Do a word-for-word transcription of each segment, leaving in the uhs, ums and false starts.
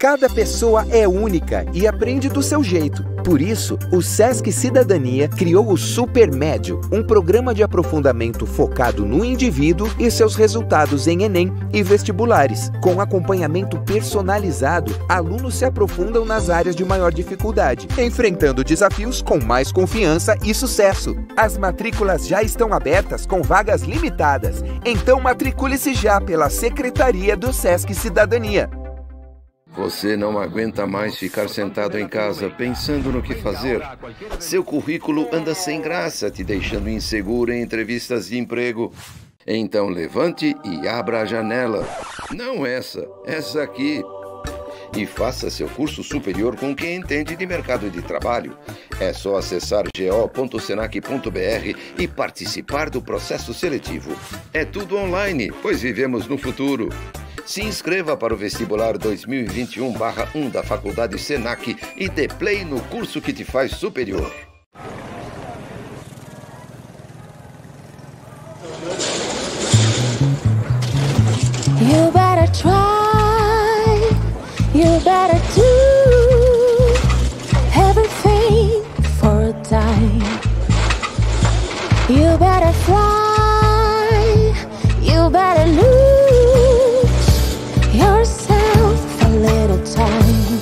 Cada pessoa é única e aprende do seu jeito. Por isso, o Sesc Cidadania criou o Supermédio, um programa de aprofundamento focado no indivíduo e seus resultados em Enem e vestibulares. Com acompanhamento personalizado, alunos se aprofundam nas áreas de maior dificuldade, enfrentando desafios com mais confiança e sucesso. As matrículas já estão abertas com vagas limitadas, então matricule-se já pela Secretaria do Sesc Cidadania. Você não aguenta mais ficar sentado em casa pensando no que fazer? Seu currículo anda sem graça, te deixando inseguro em entrevistas de emprego. Então levante e abra a janela. Não essa, essa aqui. E faça seu curso superior com quem entende de mercado de trabalho. É só acessar go ponto senac ponto br e participar do processo seletivo. É tudo online, pois vivemos no futuro. Se inscreva para o vestibular dois mil e vinte e um barra um da Faculdade Senac e dê play no curso que te faz superior. You better try, you better do everything for a time. You better fly, you better lose yourself a little time.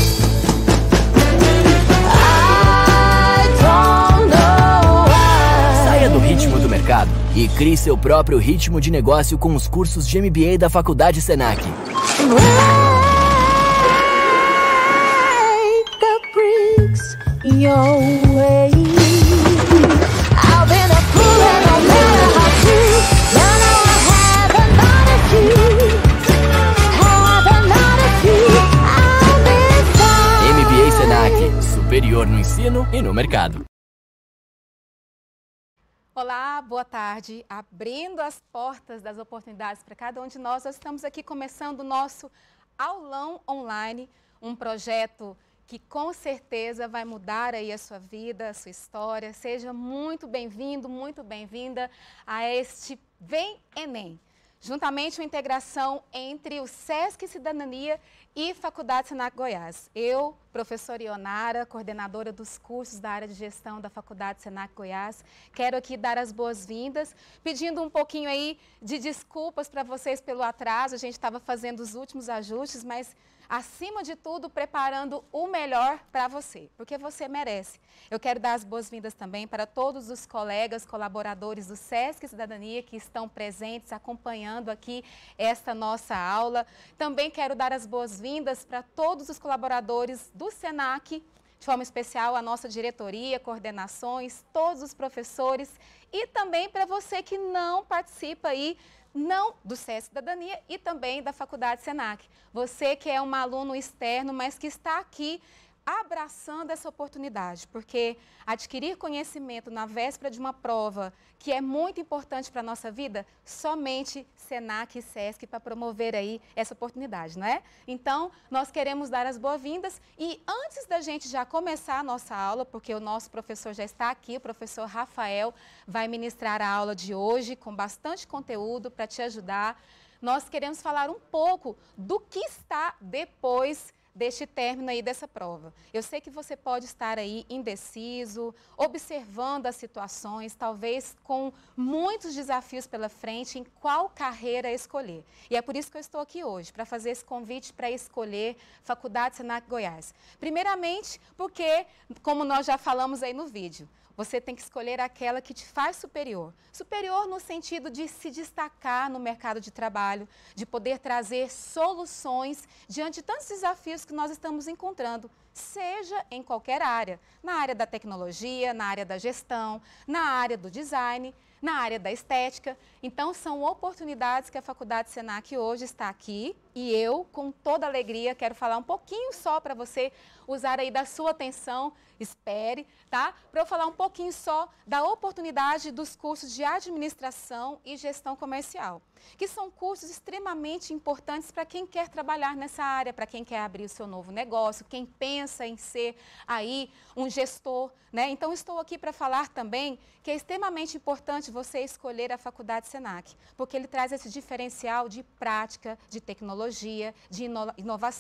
I don't know why. Saia do ritmo do mercado e crie seu próprio ritmo de negócio com os cursos de M B A da Faculdade Senac. The bricks your way. I've been a fool and no matter how true. Now now I have another key. Have another key. I'll be fine. M B A Senac, superior no ensino e no mercado. Olá, boa tarde. Abrindo as portas das oportunidades para cada um de nós, nós estamos aqui começando o nosso aulão online, um projeto que com certeza vai mudar aí a sua vida, a sua história. Seja muito bem-vindo, muito bem-vinda a este Vem Enem. Juntamente uma integração entre o Sesc Cidadania e Faculdade Senac Goiás. Eu, professora Ionara, coordenadora dos cursos da área de gestão da Faculdade Senac Goiás, quero aqui dar as boas-vindas, pedindo um pouquinho aí de desculpas para vocês pelo atraso. A gente estava fazendo os últimos ajustes, mas acima de tudo, preparando o melhor para você, porque você merece. Eu quero dar as boas-vindas também para todos os colegas, colaboradores do Sesc Cidadania que estão presentes, acompanhando aqui esta nossa aula. Também quero dar as boas-vindas para todos os colaboradores do Senac, de forma especial a nossa diretoria, coordenações, todos os professores e também para você que não participa aí não do Sesc Cidadania e também da Faculdade Senac. Você que é um aluno externo, mas que está aqui abraçando essa oportunidade, porque adquirir conhecimento na véspera de uma prova que é muito importante para a nossa vida, somente Senac e Sesc para promover aí essa oportunidade, não é? Então, nós queremos dar as boas-vindas e antes da gente já começar a nossa aula, porque o nosso professor já está aqui, o professor Rafael vai ministrar a aula de hoje com bastante conteúdo para te ajudar, nós queremos falar um pouco do que está depois deste término aí dessa prova. Eu sei que você pode estar aí indeciso, observando as situações, talvez com muitos desafios pela frente, em qual carreira escolher. E é por isso que eu estou aqui hoje, para fazer esse convite para escolher Faculdade Senac Goiás. Primeiramente, porque, como nós já falamos aí no vídeo, você tem que escolher aquela que te faz superior. Superior no sentido de se destacar no mercado de trabalho, de poder trazer soluções diante de tantos desafios que nós estamos encontrando, seja em qualquer área, na área da tecnologia, na área da gestão, na área do design, na área da estética. Então, são oportunidades que a Faculdade Senac hoje está aqui e eu, com toda alegria, quero falar um pouquinho só para você usar aí da sua atenção, espere, tá? Para eu falar um pouquinho só da oportunidade dos cursos de administração e gestão comercial, que são cursos extremamente importantes para quem quer trabalhar nessa área, para quem quer abrir o seu novo negócio, quem pensa em ser aí um gestor, né? Então, estou aqui para falar também que é extremamente importante você escolher a Faculdade Senac, porque ele traz esse diferencial de prática, de tecnologia, de ino- inovação.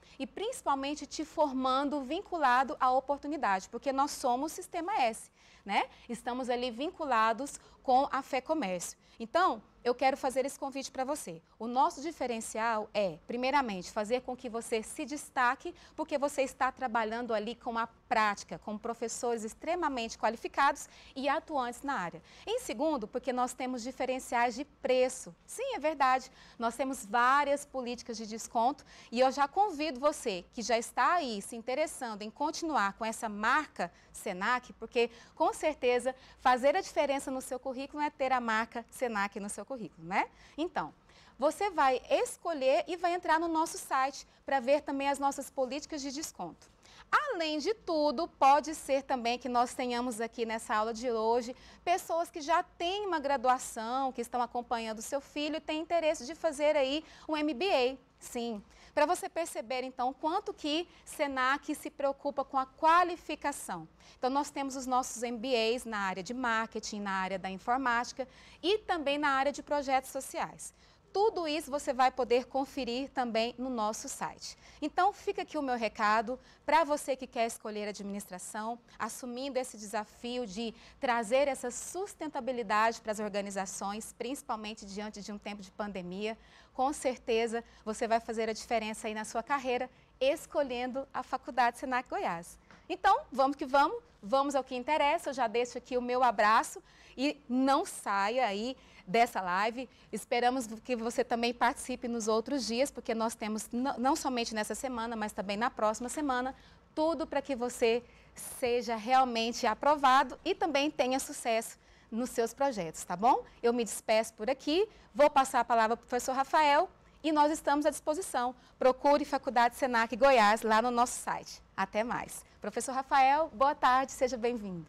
e principalmente te formando vinculado à oportunidade, porque nós somos o Sistema S, né? Estamos ali vinculados com a FEComércio. Então, eu quero fazer esse convite para você. O nosso diferencial é, primeiramente, fazer com que você se destaque, porque você está trabalhando ali com a prática, com professores extremamente qualificados e atuantes na área. Em segundo, porque nós temos diferenciais de preço. Sim, é verdade. Nós temos várias políticas de desconto e eu já convido você que já está aí se interessando em continuar com essa marca Senac, porque com certeza fazer a diferença no seu currículo é ter a marca Senac no seu currículo, né? Então, você vai escolher e vai entrar no nosso site para ver também as nossas políticas de desconto. Além de tudo, pode ser também que nós tenhamos aqui nessa aula de hoje pessoas que já têm uma graduação, que estão acompanhando o seu filho e têm interesse de fazer aí um M B A. Sim, para você perceber então quanto que Senac se preocupa com a qualificação. Então nós temos os nossos M B As na área de marketing, na área da informática e também na área de projetos sociais. Tudo isso você vai poder conferir também no nosso site. Então, fica aqui o meu recado para você que quer escolher administração, assumindo esse desafio de trazer essa sustentabilidade para as organizações, principalmente diante de um tempo de pandemia. Com certeza, você vai fazer a diferença aí na sua carreira, escolhendo a Faculdade Senac Goiás. Então, vamos que vamos, vamos ao que interessa. Eu já deixo aqui o meu abraço e não saia aí dessa live. Esperamos que você também participe nos outros dias, porque nós temos, não somente nessa semana, mas também na próxima semana, tudo para que você seja realmente aprovado e também tenha sucesso nos seus projetos, tá bom? Eu me despeço por aqui, vou passar a palavra para o professor Rafael e nós estamos à disposição. Procure Faculdade Senac Goiás lá no nosso site. Até mais. Professor Rafael, boa tarde, seja bem-vindo.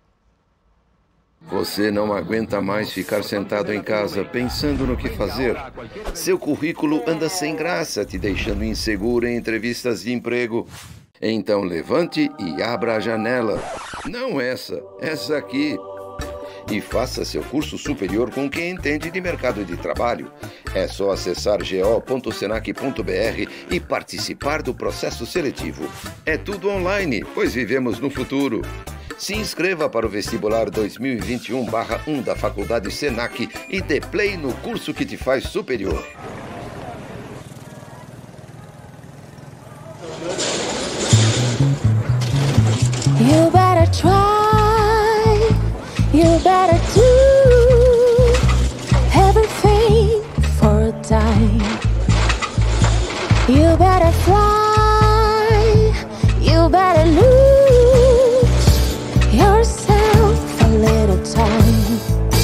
Você não aguenta mais ficar sentado em casa pensando no que fazer? Seu currículo anda sem graça, te deixando inseguro em entrevistas de emprego. Então levante e abra a janela. Não essa, essa aqui. E faça seu curso superior com quem entende de mercado de trabalho. É só acessar g o ponto senac ponto b r e participar do processo seletivo. É tudo online, pois vivemos no futuro. Se inscreva para o vestibular dois mil e vinte e um barra um da Faculdade Senac e dê play no curso que te faz superior. You better try, you better do everything for a time. You better fly, you better lose yourself a little time.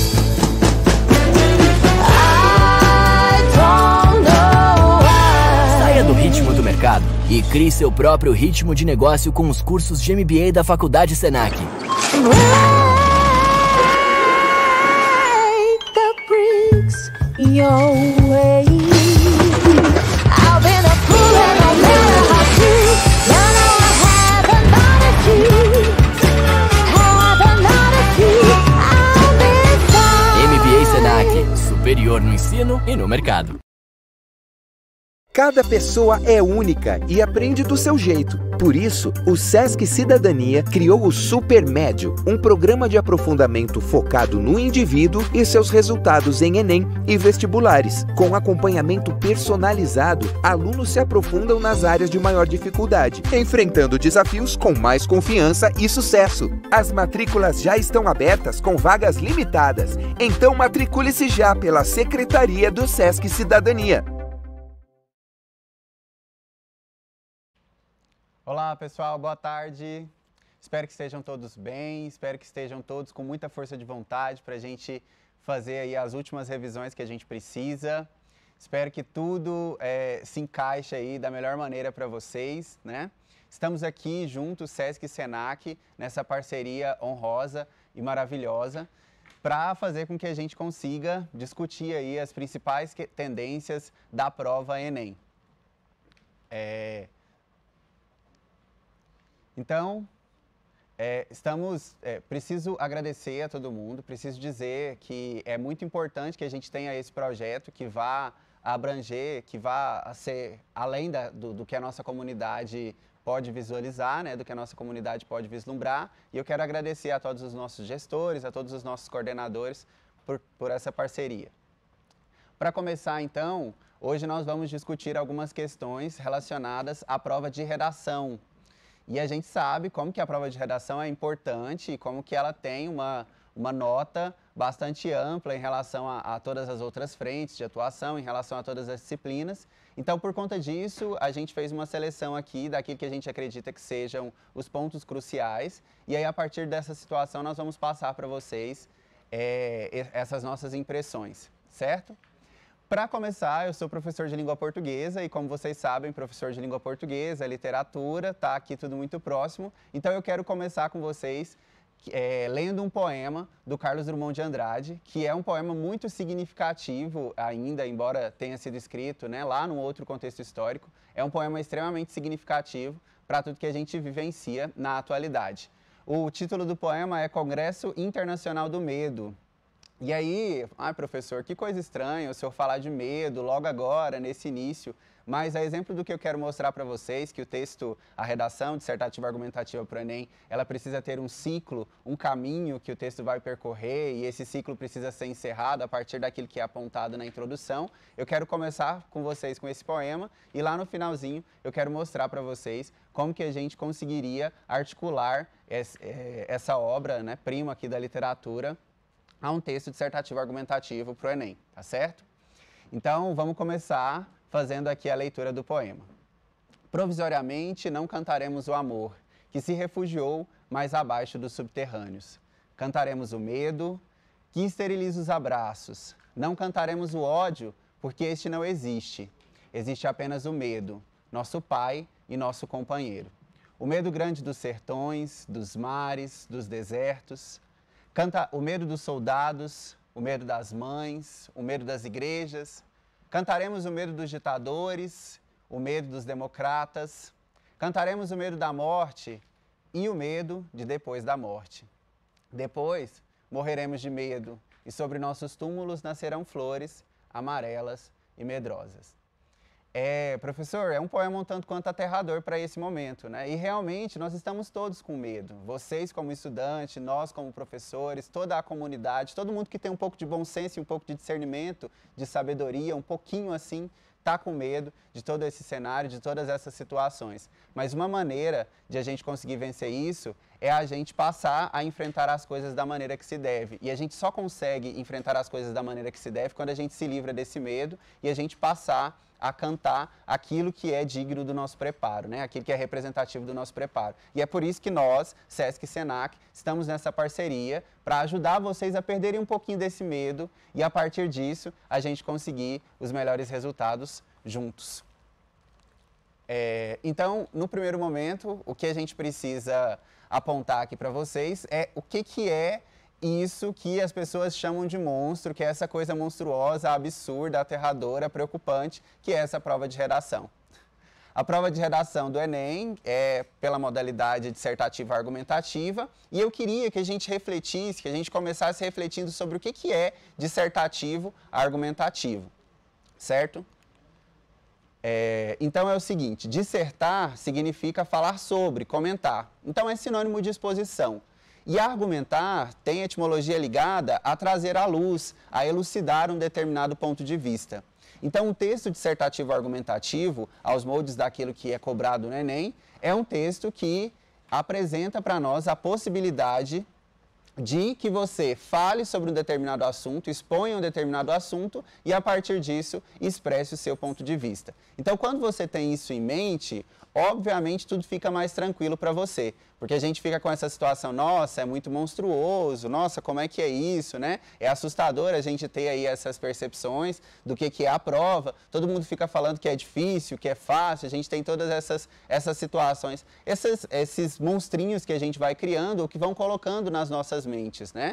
I don't know why. Saia do ritmo do mercado e crie seu próprio ritmo de negócio com os cursos de M B A da Faculdade Senac. Break the bricks your way. I've been a fool and no matter how true. You know I have another key. Have another key. I'll be fine. M B A Senac, superior no ensino e no mercado. Cada pessoa é única e aprende do seu jeito. Por isso, o Sesc Cidadania criou o Super Médio, um programa de aprofundamento focado no indivíduo e seus resultados em Enem e vestibulares. Com acompanhamento personalizado, alunos se aprofundam nas áreas de maior dificuldade, enfrentando desafios com mais confiança e sucesso. As matrículas já estão abertas com vagas limitadas, então matricule-se já pela Secretaria do Sesc Cidadania. Olá pessoal, boa tarde. Espero que estejam todos bem, espero que estejam todos com muita força de vontade para a gente fazer aí as últimas revisões que a gente precisa. Espero que tudo é, se encaixe aí da melhor maneira para vocês, né? Estamos aqui juntos, Sesc e Senac, nessa parceria honrosa e maravilhosa, para fazer com que a gente consiga discutir aí as principais que, tendências da prova Enem. É... Então, é, estamos, é, preciso agradecer a todo mundo, preciso dizer que é muito importante que a gente tenha esse projeto que vá a abranger, que vá a ser além da, do, do que a nossa comunidade pode visualizar, né, do que a nossa comunidade pode vislumbrar. E eu quero agradecer a todos os nossos gestores, a todos os nossos coordenadores por, por essa parceria. Para começar, então, hoje nós vamos discutir algumas questões relacionadas à prova de redação. E a gente sabe como que a prova de redação é importante e como que ela tem uma, uma nota bastante ampla em relação a, a todas as outras frentes de atuação, em relação a todas as disciplinas. Então, por conta disso, a gente fez uma seleção aqui daquilo que a gente acredita que sejam os pontos cruciais. E aí, a partir dessa situação, nós vamos passar para vocês é, essas nossas impressões, certo? Para começar, eu sou professor de língua portuguesa e, como vocês sabem, professor de língua portuguesa, literatura, tá aqui tudo muito próximo. Então, eu quero começar com vocês é, lendo um poema do Carlos Drummond de Andrade, que é um poema muito significativo ainda, embora tenha sido escrito, né, lá num outro contexto histórico. É um poema extremamente significativo para tudo que a gente vivencia na atualidade. O título do poema é Congresso Internacional do Medo. E aí, ai professor, que coisa estranha o senhor falar de medo logo agora, nesse início, mas a exemplo do que eu quero mostrar para vocês, que o texto, a redação dissertativa argumentativa para o Enem, ela precisa ter um ciclo, um caminho que o texto vai percorrer e esse ciclo precisa ser encerrado a partir daquilo que é apontado na introdução. Eu quero começar com vocês com esse poema e lá no finalzinho eu quero mostrar para vocês como que a gente conseguiria articular essa obra, né, prima aqui da literatura, a um texto dissertativo argumentativo para o Enem, tá certo? Então, vamos começar fazendo aqui a leitura do poema. Provisoriamente não cantaremos o amor, que se refugiou mais abaixo dos subterrâneos. Cantaremos o medo, que esteriliza os abraços. Não cantaremos o ódio, porque este não existe. Existe apenas o medo, nosso pai e nosso companheiro. O medo grande dos sertões, dos mares, dos desertos. Canta o medo dos soldados, o medo das mães, o medo das igrejas. Cantaremos o medo dos ditadores, o medo dos democratas. Cantaremos o medo da morte e o medo de depois da morte. Depois, morreremos de medo e sobre nossos túmulos nascerão flores amarelas e medrosas. É, professor, é um poema um tanto quanto aterrador para esse momento, né? E realmente nós estamos todos com medo. Vocês como estudante, nós como professores, toda a comunidade, todo mundo que tem um pouco de bom senso e um pouco de discernimento, de sabedoria, um pouquinho assim, está com medo de todo esse cenário, de todas essas situações. Mas uma maneira de a gente conseguir vencer isso é a gente passar a enfrentar as coisas da maneira que se deve. E a gente só consegue enfrentar as coisas da maneira que se deve quando a gente se livra desse medo e a gente passar a cantar aquilo que é digno do nosso preparo, né? Aquilo que é representativo do nosso preparo. E é por isso que nós, SESC e SENAC, estamos nessa parceria para ajudar vocês a perderem um pouquinho desse medo e, a partir disso, a gente conseguir os melhores resultados juntos. É, então, no primeiro momento, o que a gente precisa apontar aqui para vocês é o que, que é isso que as pessoas chamam de monstro, que é essa coisa monstruosa, absurda, aterradora, preocupante, que é essa prova de redação. A prova de redação do Enem é pela modalidade dissertativa argumentativa e eu queria que a gente refletisse, que a gente começasse refletindo sobre o que, que é dissertativo argumentativo, certo? É, então é o seguinte, dissertar significa falar sobre, comentar. Então é sinônimo de exposição. E argumentar tem etimologia ligada a trazer à luz, a elucidar um determinado ponto de vista. Então, um texto dissertativo argumentativo, aos moldes daquilo que é cobrado no Enem, é um texto que apresenta para nós a possibilidade de que você fale sobre um determinado assunto, exponha um determinado assunto e, a partir disso, expresse o seu ponto de vista. Então, quando você tem isso em mente, obviamente tudo fica mais tranquilo para você, porque a gente fica com essa situação, nossa, é muito monstruoso, nossa, como é que é isso, né? É assustador a gente ter aí essas percepções do que, que é a prova, todo mundo fica falando que é difícil, que é fácil, a gente tem todas essas, essas situações, esses, esses monstrinhos que a gente vai criando ou que vão colocando nas nossas mentes, né?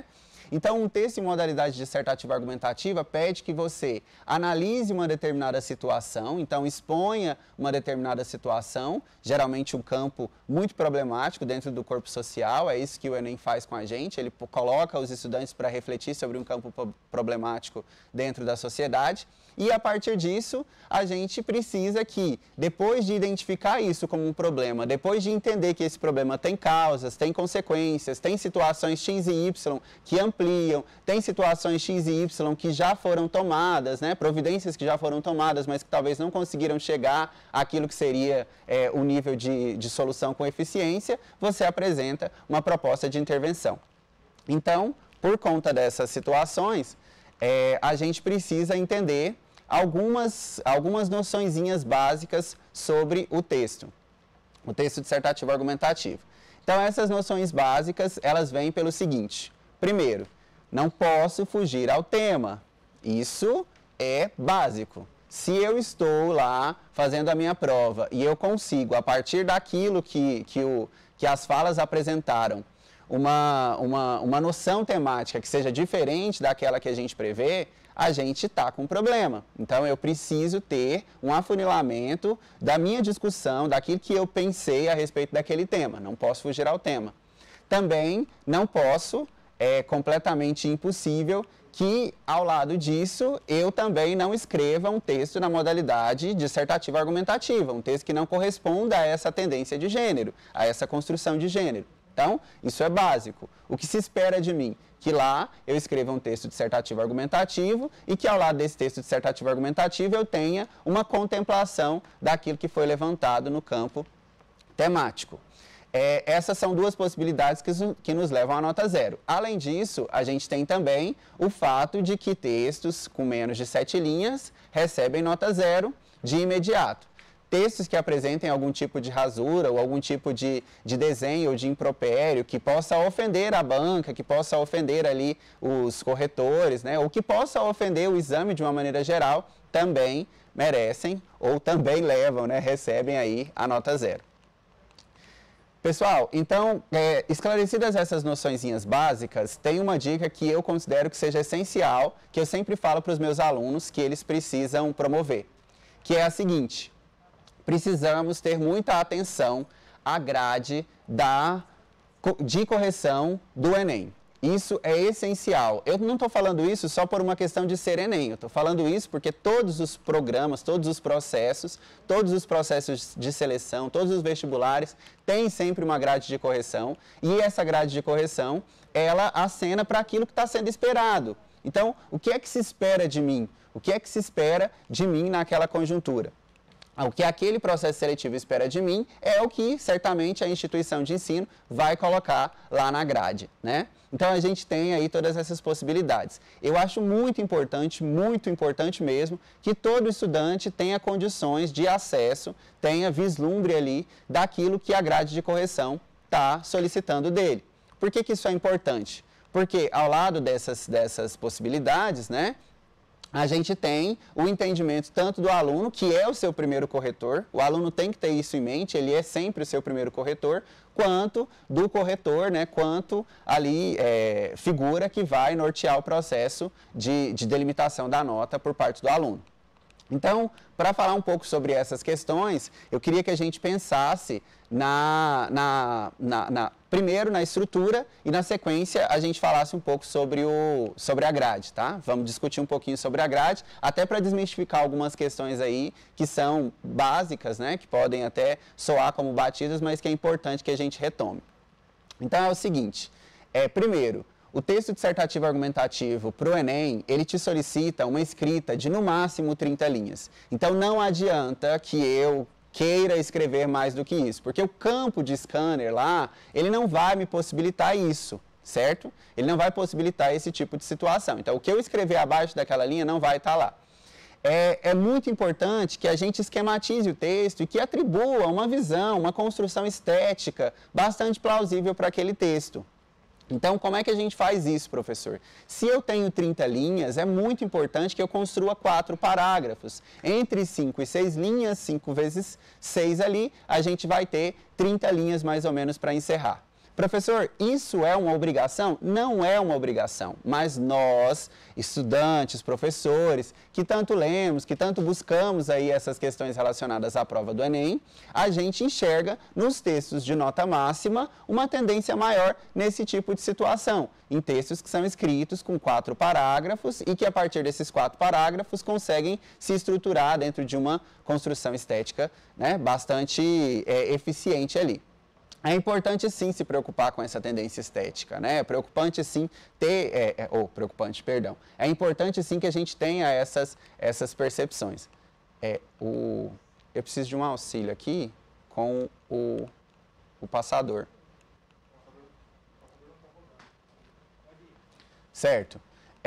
Então, um texto em modalidade dissertativa argumentativa pede que você analise uma determinada situação, então exponha uma determinada situação, geralmente um campo muito problemático dentro do corpo social, é isso que o Enem faz com a gente, ele coloca os estudantes para refletir sobre um campo problemático dentro da sociedade. E a partir disso, a gente precisa que, depois de identificar isso como um problema, depois de entender que esse problema tem causas, tem consequências, tem situações X e Y que ampliam, tem situações X e Y que já foram tomadas, né, providências que já foram tomadas, mas que talvez não conseguiram chegar àquilo que seria é, o nível de, de solução com eficiência, você apresenta uma proposta de intervenção. Então, por conta dessas situações, é, a gente precisa entender algumas, algumas noçõezinhas básicas sobre o texto, o texto dissertativo argumentativo. Então, essas noções básicas, elas vêm pelo seguinte: primeiro, não posso fugir ao tema. Isso é básico. Se eu estou lá fazendo a minha prova e eu consigo, a partir daquilo que, que, o, que as falas apresentaram, uma, uma, uma noção temática que seja diferente daquela que a gente prevê, a gente está com um problema. Então, eu preciso ter um afunilamento da minha discussão, daquilo que eu pensei a respeito daquele tema. Não posso fugir ao tema. Também não posso, é completamente impossível, que, ao lado disso, eu também não escreva um texto na modalidade dissertativa argumentativa, um texto que não corresponda a essa tendência de gênero, a essa construção de gênero. Então, isso é básico. O que se espera de mim? Que lá eu escreva um texto dissertativo argumentativo e que ao lado desse texto dissertativo argumentativo eu tenha uma contemplação daquilo que foi levantado no campo temático. É, essas são duas possibilidades que, que nos levam à nota zero. Além disso, a gente tem também o fato de que textos com menos de sete linhas recebem nota zero de imediato. Textos que apresentem algum tipo de rasura ou algum tipo de, de desenho ou de impropério que possa ofender a banca, que possa ofender ali os corretores, né, ou que possa ofender o exame de uma maneira geral, também merecem ou também levam, né, recebem aí a nota zero. Pessoal, então, é, esclarecidas essas noçõezinhas básicas, tem uma dica que eu considero que seja essencial, que eu sempre falo para os meus alunos que eles precisam promover, que é a seguinte: precisamos ter muita atenção à grade da, de correção do Enem. Isso é essencial. Eu não estou falando isso só por uma questão de ser Enem, eu estou falando isso porque todos os programas, todos os processos, todos os processos de seleção, todos os vestibulares têm sempre uma grade de correção e essa grade de correção, ela acena para aquilo que está sendo esperado. Então, o que é que se espera de mim? O que é que se espera de mim naquela conjuntura? O que aquele processo seletivo espera de mim é o que, certamente, a instituição de ensino vai colocar lá na grade, né? Então, a gente tem aí todas essas possibilidades. Eu acho muito importante, muito importante mesmo, que todo estudante tenha condições de acesso, tenha vislumbre ali daquilo que a grade de correção está solicitando dele. Por que que isso é importante? Porque, ao lado dessas, dessas possibilidades, né, a gente tem o entendimento tanto do aluno, que é o seu primeiro corretor, o aluno tem que ter isso em mente, ele é sempre o seu primeiro corretor, quanto do corretor, né, quanto ali é, figura que vai nortear o processo de, de delimitação da nota por parte do aluno. Então, para falar um pouco sobre essas questões, eu queria que a gente pensasse na, na, na, na, primeiro na estrutura e na sequência a gente falasse um pouco sobre, o, sobre a grade, tá? Vamos discutir um pouquinho sobre a grade, até para desmistificar algumas questões aí que são básicas, né? Que podem até soar como batidas, mas que é importante que a gente retome. Então é o seguinte, é, primeiro, o texto dissertativo argumentativo para o Enem, ele te solicita uma escrita de no máximo trinta linhas. Então não adianta que eu queira escrever mais do que isso, porque o campo de scanner lá, ele não vai me possibilitar isso, certo? Ele não vai possibilitar esse tipo de situação. Então o que eu escrever abaixo daquela linha não vai estar lá. É, é muito importante que a gente esquematize o texto e que atribua uma visão, uma construção estética bastante plausível para aquele texto. Então, como é que a gente faz isso, professor? Se eu tenho trinta linhas, é muito importante que eu construa quatro parágrafos. Entre cinco e seis linhas, cinco vezes seis ali, a gente vai ter trinta linhas mais ou menos para encerrar. Professor, isso é uma obrigação? Não é uma obrigação, mas nós, estudantes, professores, que tanto lemos, que tanto buscamos aí essas questões relacionadas à prova do Enem, a gente enxerga nos textos de nota máxima uma tendência maior nesse tipo de situação, em textos que são escritos com quatro parágrafos e que a partir desses quatro parágrafos conseguem se estruturar dentro de uma construção estética, né, bastante é, eficiente ali. É importante sim se preocupar com essa tendência estética, né? É preocupante sim ter, é, é, ou preocupante, perdão. É importante sim que a gente tenha essas, essas percepções. É, o, eu preciso de um auxílio aqui com o, o passador. Certo.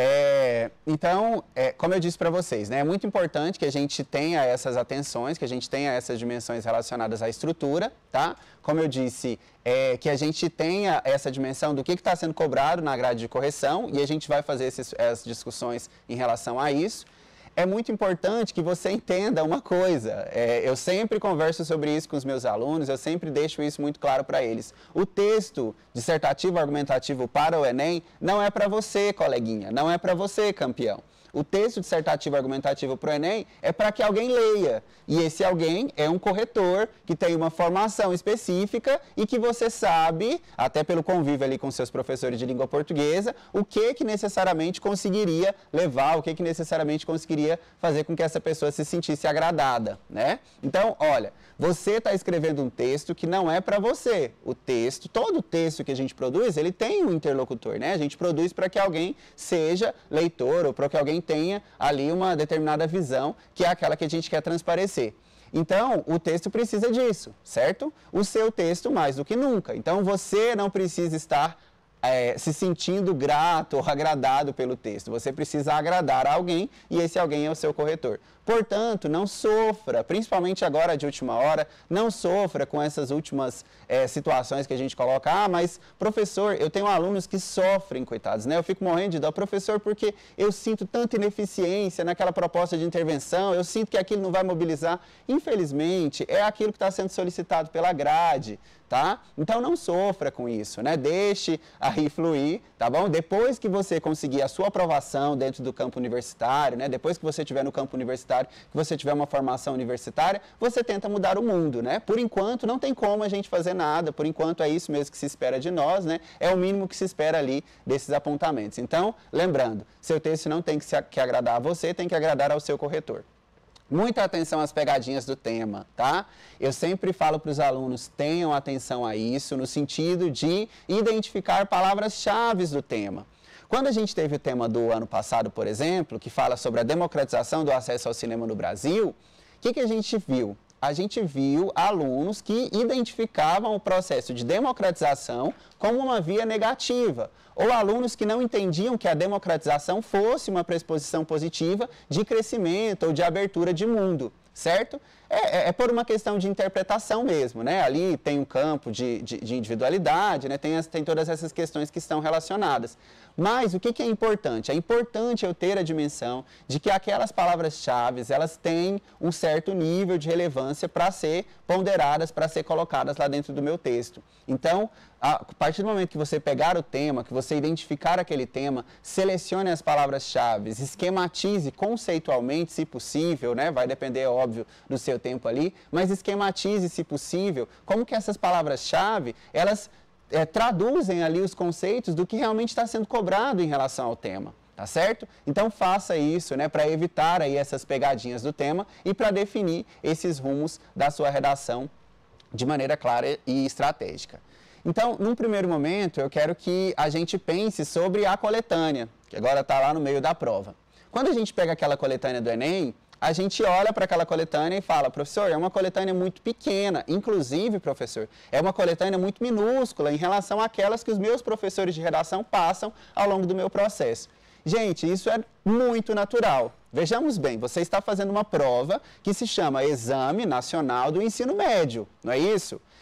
É, então, é, como eu disse para vocês, né, é muito importante que a gente tenha essas atenções, que a gente tenha essas dimensões relacionadas à estrutura, tá? Como eu disse, é, que a gente tenha essa dimensão do que está sendo cobrado na grade de correção e a gente vai fazer esses, essas discussões em relação a isso. É muito importante que você entenda uma coisa, é, eu sempre converso sobre isso com os meus alunos, eu sempre deixo isso muito claro para eles. O texto dissertativo argumentativo para o Enem não é para você, coleguinha, não é para você, campeão. O texto dissertativo argumentativo para o Enem é para que alguém leia. E esse alguém é um corretor que tem uma formação específica e que você sabe, até pelo convívio ali com seus professores de língua portuguesa, o que que necessariamente conseguiria levar, o que que necessariamente conseguiria fazer com que essa pessoa se sentisse agradada, né? Então, olha, você está escrevendo um texto que não é para você. O texto, todo texto que a gente produz, ele tem um interlocutor, né? A gente produz para que alguém seja leitor ou para que alguém tenha ali uma determinada visão, que é aquela que a gente quer transparecer. Então, o texto precisa disso, certo? O seu texto mais do que nunca. Então, você não precisa estar é, se sentindo grato ou agradado pelo texto. Você precisa agradar a alguém e esse alguém é o seu corretor. Portanto, não sofra, principalmente agora de última hora, não sofra com essas últimas é, situações que a gente coloca. Ah, mas professor, eu tenho alunos que sofrem, coitados, né? Eu fico morrendo de dó, professor, porque eu sinto tanta ineficiência naquela proposta de intervenção, eu sinto que aquilo não vai mobilizar. Infelizmente, é aquilo que está sendo solicitado pela grade, tá? Então não sofra com isso, né? Deixe aí fluir, tá bom? Depois que você conseguir a sua aprovação dentro do campo universitário, né? Depois que você estiver no campo universitário, que você tiver uma formação universitária, você tenta mudar o mundo, né? Por enquanto, não tem como a gente fazer nada, por enquanto é isso mesmo que se espera de nós, né? É o mínimo que se espera ali desses apontamentos. Então, lembrando, seu texto não tem que, se, que agradar a você, tem que agradar ao seu corretor. Muita atenção às pegadinhas do tema, tá? Eu sempre falo para os alunos, tenham atenção a isso, no sentido de identificar palavras-chave do tema. Quando a gente teve o tema do ano passado, por exemplo, que fala sobre a democratização do acesso ao cinema no Brasil, o que, que a gente viu? A gente viu alunos que identificavam o processo de democratização como uma via negativa, ou alunos que não entendiam que a democratização fosse uma pressuposição positiva de crescimento ou de abertura de mundo, certo? É, é por uma questão de interpretação mesmo, né? Ali tem um campo de, de, de individualidade, né? Tem, as, tem todas essas questões que estão relacionadas. Mas o que, que é importante? É importante eu ter a dimensão de que aquelas palavras-chave, elas têm um certo nível de relevância para ser ponderadas, para ser colocadas lá dentro do meu texto. Então, a partir do momento que você pegar o tema, que você identificar aquele tema, selecione as palavras-chave, esquematize conceitualmente, se possível, né? Vai depender, é óbvio, do seu tempo ali, mas esquematize, se possível, como que essas palavras-chave, elas é, traduzem ali os conceitos do que realmente está sendo cobrado em relação ao tema. Tá certo? Então faça isso, né, para evitar aí essas pegadinhas do tema e para definir esses rumos da sua redação de maneira clara e estratégica. Então, num primeiro momento, eu quero que a gente pense sobre a coletânea, que agora está lá no meio da prova. Quando a gente pega aquela coletânea do Enem, a gente olha para aquela coletânea e fala, professor, é uma coletânea muito pequena, inclusive, professor, é uma coletânea muito minúscula em relação àquelas que os meus professores de redação passam ao longo do meu processo. Gente, isso é muito natural. Vejamos bem, você está fazendo uma prova que se chama Exame Nacional do Ensino Médio, não é isso?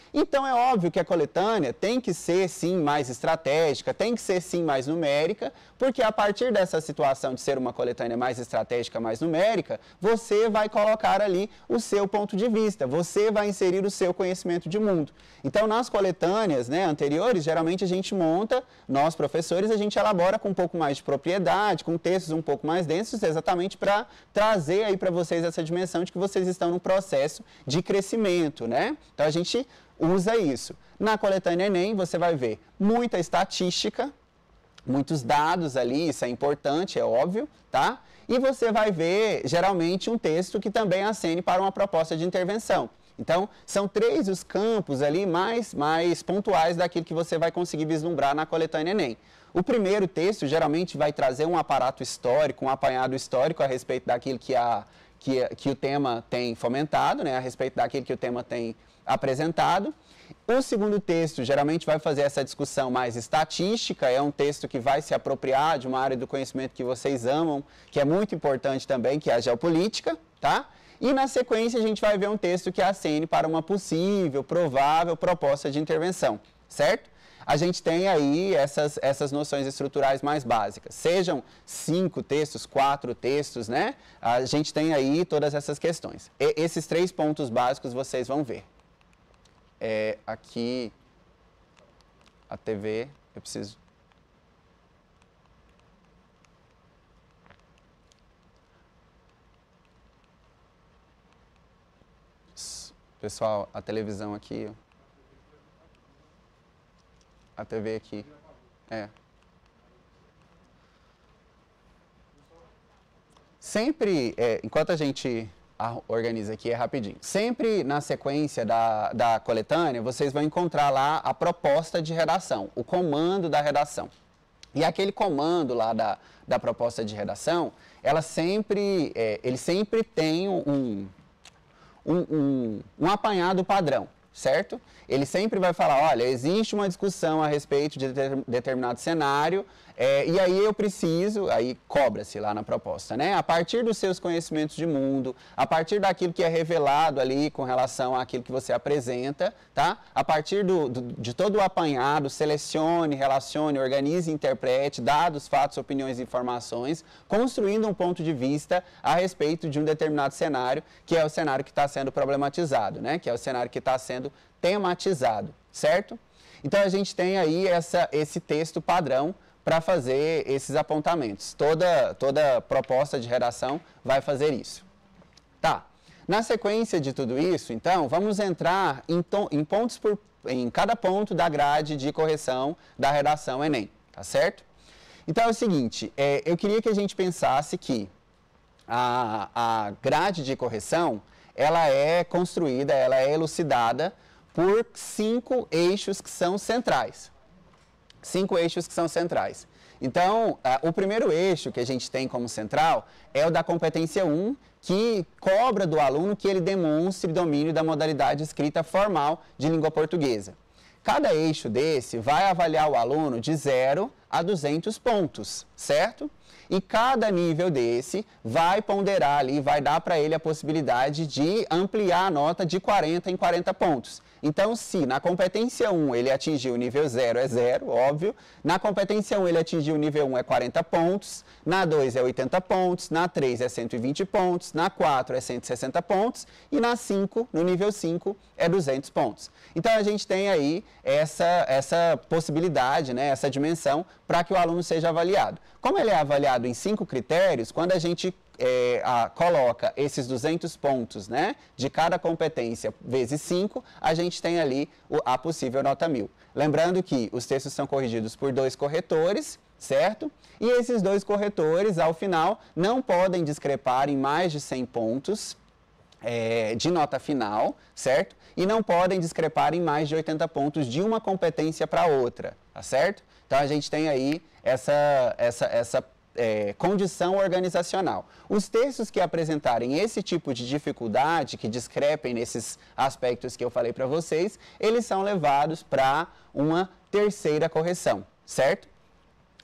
Então, é óbvio que a coletânea tem que ser, sim, mais estratégica, tem que ser, sim, mais numérica, porque a partir dessa situação de ser uma coletânea mais estratégica, mais numérica, você vai colocar ali o seu ponto de vista, você vai inserir o seu conhecimento de mundo. Então, nas coletâneas, né, anteriores, geralmente a gente monta, nós professores, a gente elabora com um pouco mais de propriedade, com textos um pouco mais densos, exatamente para trazer aí para vocês essa dimensão de que vocês estão num processo de crescimento, né? Então, a gente usa isso. Na coletânea Enem, você vai ver muita estatística, muitos dados ali, isso é importante, é óbvio, tá? E você vai ver, geralmente, um texto que também acene para uma proposta de intervenção. Então, são três os campos ali mais, mais pontuais daquilo que você vai conseguir vislumbrar na coletânea Enem. O primeiro texto, geralmente, vai trazer um aparato histórico, um apanhado histórico a respeito daquilo que, a, que, que o tema tem fomentado, né? A respeito daquilo que o tema tem apresentado. O segundo texto geralmente vai fazer essa discussão mais estatística, é um texto que vai se apropriar de uma área do conhecimento que vocês amam, que é muito importante também, que é a geopolítica, tá? E na sequência a gente vai ver um texto que acene para uma possível, provável proposta de intervenção, certo? A gente tem aí essas, essas noções estruturais mais básicas. Sejam cinco textos, quatro textos, né? A gente tem aí todas essas questões. E esses três pontos básicos vocês vão ver. É, aqui, a T V, eu preciso... Pessoal, a televisão aqui, ó. A T V aqui, é. Sempre, é, enquanto a gente... organiza aqui, é rapidinho. Sempre na sequência da, da coletânea, vocês vão encontrar lá a proposta de redação, o comando da redação. E aquele comando lá da, da proposta de redação, ela sempre, é, ele sempre tem um, um, um, um apanhado padrão, certo? Ele sempre vai falar, olha, existe uma discussão a respeito de determinado cenário, é, e aí eu preciso, aí cobra-se lá na proposta, né? A partir dos seus conhecimentos de mundo, a partir daquilo que é revelado ali com relação àquilo que você apresenta, tá? A partir do, do, de todo o apanhado, selecione, relacione, organize e interprete dados, fatos, opiniões e informações, construindo um ponto de vista a respeito de um determinado cenário, que é o cenário que está sendo problematizado, né? Que é o cenário que está sendo tematizado, certo? Então, a gente tem aí essa, esse texto padrão para fazer esses apontamentos. Toda, toda proposta de redação vai fazer isso. Tá. Na sequência de tudo isso, então, vamos entrar em, tom, em pontos por, em cada ponto da grade de correção da redação Enem, tá certo? Então, é o seguinte, é, eu queria que a gente pensasse que a, a grade de correção, ela é construída, ela é elucidada por cinco eixos que são centrais. Cinco eixos que são centrais. Então, uh, o primeiro eixo que a gente tem como central é o da competência um, que cobra do aluno que ele demonstre domínio da modalidade escrita formal de língua portuguesa. Cada eixo desse vai avaliar o aluno de zero a duzentos pontos, certo? E cada nível desse vai ponderar ali, vai dar para ele a possibilidade de ampliar a nota de quarenta em quarenta pontos. Então, se na competência um ele atingiu o nível zero, é zero, óbvio. Na competência um ele atingiu o nível um, é quarenta pontos. Na dois é oitenta pontos. Na três é cento e vinte pontos. Na quatro é cento e sessenta pontos. E na cinco, no nível cinco, é duzentos pontos. Então, a gente tem aí essa, essa possibilidade, né, essa dimensão para que o aluno seja avaliado. Como ele é avaliado em cinco critérios, quando a gente É, a, coloca esses duzentos pontos, né, de cada competência vezes cinco, a gente tem ali o, a possível nota mil. Lembrando que os textos são corrigidos por dois corretores, certo? E esses dois corretores, ao final, não podem discrepar em mais de cem pontos é, de nota final, certo? E não podem discrepar em mais de oitenta pontos de uma competência para outra, tá certo? Então, a gente tem aí essa, essa, essa É, condição organizacional. Os textos que apresentarem esse tipo de dificuldade, que discrepem nesses aspectos que eu falei para vocês, eles são levados para uma terceira correção, certo?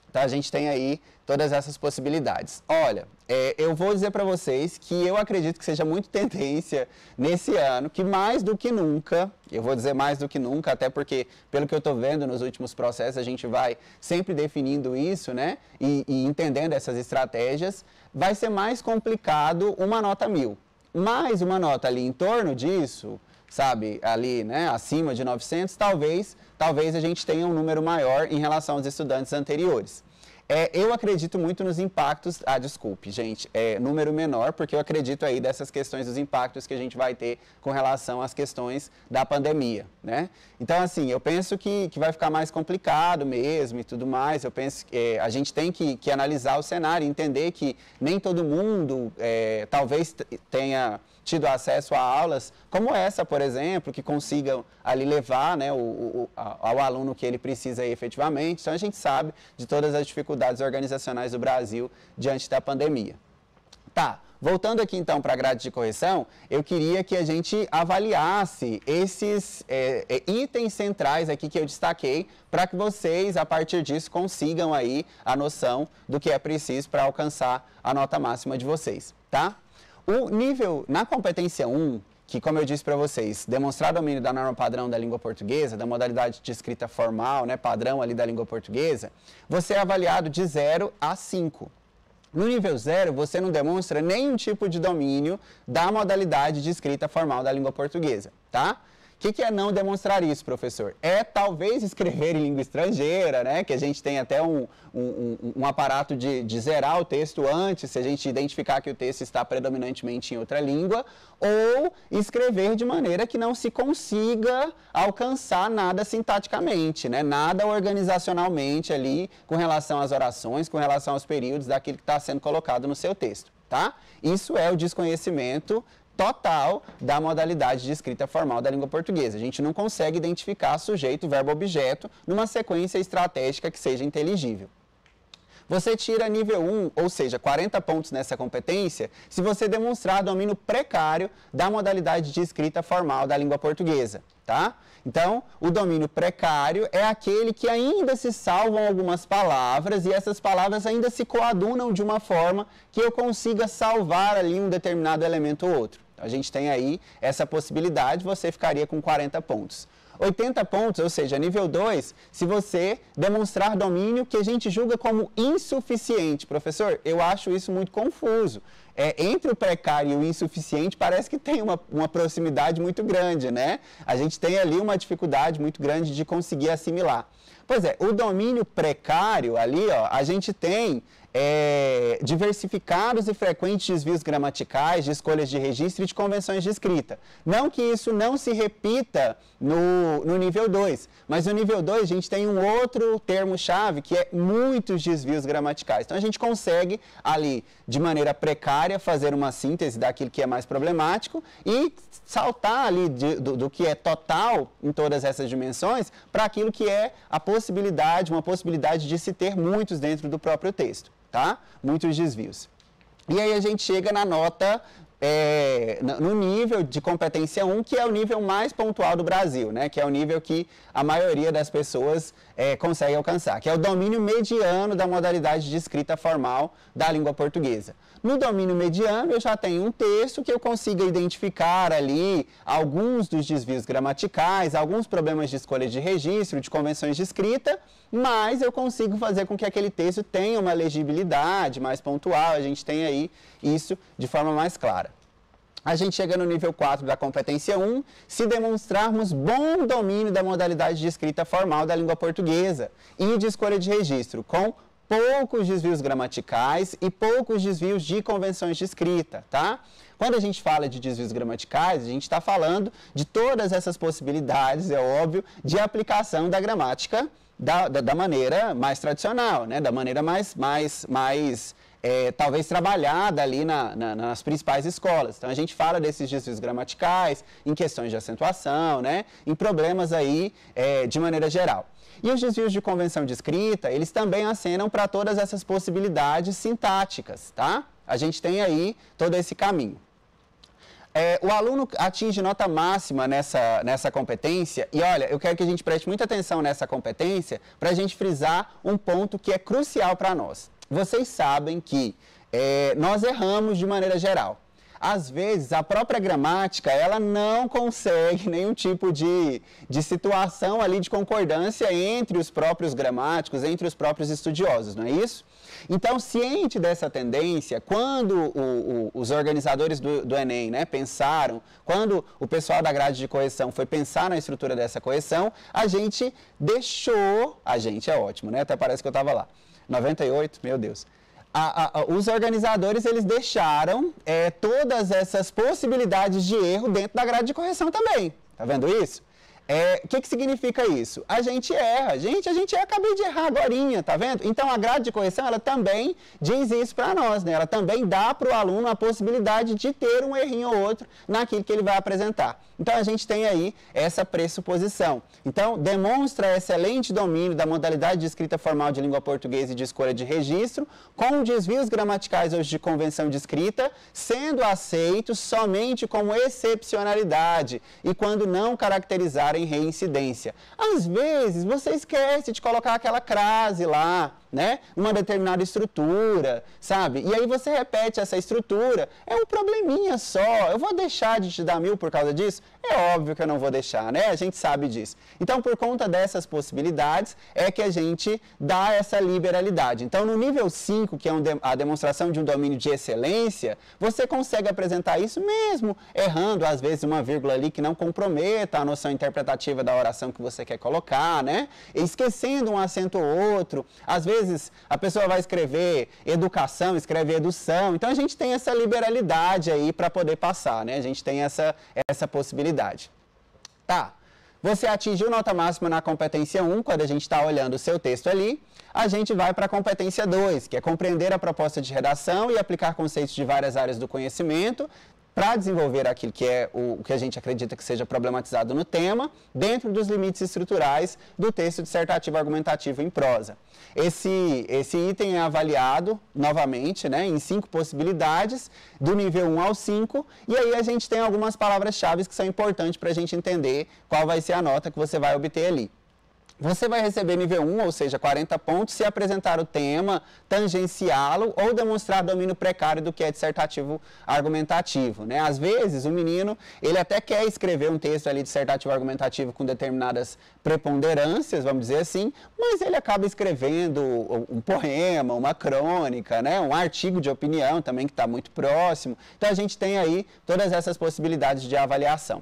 Então, a gente tem aí todas essas possibilidades. Olha, é, eu vou dizer para vocês que eu acredito que seja muito tendência nesse ano, que mais do que nunca, eu vou dizer mais do que nunca, até porque, pelo que eu estou vendo nos últimos processos, a gente vai sempre definindo isso, né, e, e entendendo essas estratégias, vai ser mais complicado uma nota mil. Mais uma nota ali em torno disso, sabe, ali, né, acima de novecentos, talvez, talvez a gente tenha um número maior em relação aos estudantes anteriores. É, eu acredito muito nos impactos, ah, desculpe, gente, é número menor, porque eu acredito aí dessas questões dos impactos que a gente vai ter com relação às questões da pandemia, né? Então, assim, eu penso que, que vai ficar mais complicado mesmo e tudo mais, eu penso que é, a gente tem que, que analisar o cenário, entender que nem todo mundo é, talvez tenha tido acesso a aulas como essa, por exemplo, que consigam ali levar, né, o, o, ao aluno que ele precisa aí, efetivamente. Então, a gente sabe de todas as dificuldades organizacionais do Brasil diante da pandemia. Tá, voltando aqui então para a grade de correção, eu queria que a gente avaliasse esses é, itens centrais aqui que eu destaquei, para que vocês, a partir disso, consigam aí a noção do que é preciso para alcançar a nota máxima de vocês, tá? O nível, na competência um, que, como eu disse para vocês, demonstrar domínio da norma padrão da língua portuguesa, da modalidade de escrita formal, né, padrão ali da língua portuguesa, você é avaliado de zero a cinco. No nível zero, você não demonstra nenhum tipo de domínio da modalidade de escrita formal da língua portuguesa, tá? O que, que é não demonstrar isso, professor? É talvez escrever em língua estrangeira, né? Que a gente tem até um, um, um, um aparato de, de zerar o texto antes, se a gente identificar que o texto está predominantemente em outra língua, ou escrever de maneira que não se consiga alcançar nada sintaticamente, né? Nada organizacionalmente ali com relação às orações, com relação aos períodos daquilo que está sendo colocado no seu texto, tá? Isso é o desconhecimento total da modalidade de escrita formal da língua portuguesa. A gente não consegue identificar sujeito, verbo, objeto numa sequência estratégica que seja inteligível. Você tira nível um, ou seja, quarenta pontos nessa competência, se você demonstrar domínio precário da modalidade de escrita formal da língua portuguesa, tá? Então, o domínio precário é aquele que ainda se salvam algumas palavras e essas palavras ainda se coadunam de uma forma que eu consiga salvar ali um determinado elemento ou outro. A gente tem aí essa possibilidade, você ficaria com quarenta pontos. oitenta pontos, ou seja, nível dois, se você demonstrar domínio que a gente julga como insuficiente. Professor, eu acho isso muito confuso. É, entre o precário e o insuficiente, parece que tem uma, uma proximidade muito grande, né? A gente tem ali uma dificuldade muito grande de conseguir assimilar. Pois é, o domínio precário ali, ó, a gente tem é, diversificados e frequentes desvios gramaticais, de escolhas de registro e de convenções de escrita. Não que isso não se repita no, no nível dois, mas no nível dois a gente tem um outro termo-chave que é muitos desvios gramaticais. Então a gente consegue ali, de maneira precária, fazer uma síntese daquilo que é mais problemático e saltar ali de, do, do que é total em todas essas dimensões para aquilo que é a possibilidade, uma possibilidade de se ter muitos dentro do próprio texto, tá? Muitos desvios. E aí a gente chega na nota, é, no nível de competência um, que é o nível mais pontual do Brasil, né? Que é o nível que a maioria das pessoas é, consegue alcançar, que é o domínio mediano da modalidade de escrita formal da língua portuguesa. No domínio mediano, eu já tenho um texto que eu consiga identificar ali alguns dos desvios gramaticais, alguns problemas de escolha de registro, de convenções de escrita, mas eu consigo fazer com que aquele texto tenha uma legibilidade mais pontual, a gente tem aí isso de forma mais clara. A gente chega no nível quatro da competência um, se demonstrarmos bom domínio da modalidade de escrita formal da língua portuguesa e de escolha de registro, com poucos desvios gramaticais e poucos desvios de convenções de escrita, tá? Quando a gente fala de desvios gramaticais, a gente está falando de todas essas possibilidades, é óbvio, de aplicação da gramática da, da, da maneira mais tradicional, né? Da maneira mais, mais, mais é, talvez trabalhada ali na, na, nas principais escolas. Então a gente fala desses desvios gramaticais, em questões de acentuação, né? Em problemas aí é, de maneira geral. E os desvios de convenção de escrita, eles também acenam para todas essas possibilidades sintáticas, tá? A gente tem aí todo esse caminho. É, o aluno atinge nota máxima nessa, nessa competência e, olha, eu quero que a gente preste muita atenção nessa competência para a gente frisar um ponto que é crucial para nós. Vocês sabem que é, nós erramos de maneira geral. Às vezes, a própria gramática, ela não consegue nenhum tipo de, de situação ali de concordância entre os próprios gramáticos, entre os próprios estudiosos, não é isso? Então, ciente dessa tendência, quando o, o, os organizadores do, do Enem, né, pensaram, quando o pessoal da grade de correção foi pensar na estrutura dessa correção, a gente deixou, a gente é ótimo, né? Até parece que eu estava lá. noventa e oito, meu Deus. A, a, os organizadores, eles deixaram é, todas essas possibilidades de erro dentro da grade de correção também. Tá vendo isso? O é, que, que significa isso? A gente erra. Gente, a gente acabei de errar agorinha, tá vendo? Então, a grade de correção, ela também diz isso para nós, né? Ela também dá para o aluno a possibilidade de ter um errinho ou outro naquilo que ele vai apresentar. Então, a gente tem aí essa pressuposição. Então, demonstra excelente domínio da modalidade de escrita formal de língua portuguesa e de escolha de registro, com desvios gramaticais ou de convenção de escrita, sendo aceitos somente como excepcionalidade e quando não caracterizar em reincidência. Às vezes, você esquece de colocar aquela crase lá, né? Uma determinada estrutura, sabe? E aí você repete essa estrutura, é um probleminha só. Eu vou deixar de te dar mil por causa disso? É óbvio que eu não vou deixar, né? A gente sabe disso. Então, por conta dessas possibilidades, é que a gente dá essa liberalidade. Então, no nível cinco, que é um de, a demonstração de um domínio de excelência, você consegue apresentar isso mesmo, errando, às vezes, uma vírgula ali que não comprometa a noção interpretativa da oração que você quer colocar, né? Esquecendo um acento ou outro. Às vezes, a pessoa vai escrever educação, escreve edução. Então, a gente tem essa liberalidade aí para poder passar, né? A gente tem essa, essa possibilidade. Tá, você atingiu nota máxima na competência um, quando a gente está olhando o seu texto ali, a gente vai para a competência dois, que é compreender a proposta de redação e aplicar conceitos de várias áreas do conhecimento para desenvolver aquilo que é o que a gente acredita que seja problematizado no tema, dentro dos limites estruturais do texto dissertativo argumentativo em prosa. Esse, esse item é avaliado, novamente, né, em cinco possibilidades, do nível um ao cinco, e aí a gente tem algumas palavras-chave que são importantes para a gente entender qual vai ser a nota que você vai obter ali. Você vai receber nível um, ou seja, quarenta pontos, se apresentar o tema, tangenciá-lo ou demonstrar domínio precário do que é dissertativo argumentativo, né? Às vezes, o menino, ele até quer escrever um texto ali dissertativo argumentativo com determinadas preponderâncias, vamos dizer assim, mas ele acaba escrevendo um poema, uma crônica, né? Um artigo de opinião também que está muito próximo. Então, a gente tem aí todas essas possibilidades de avaliação.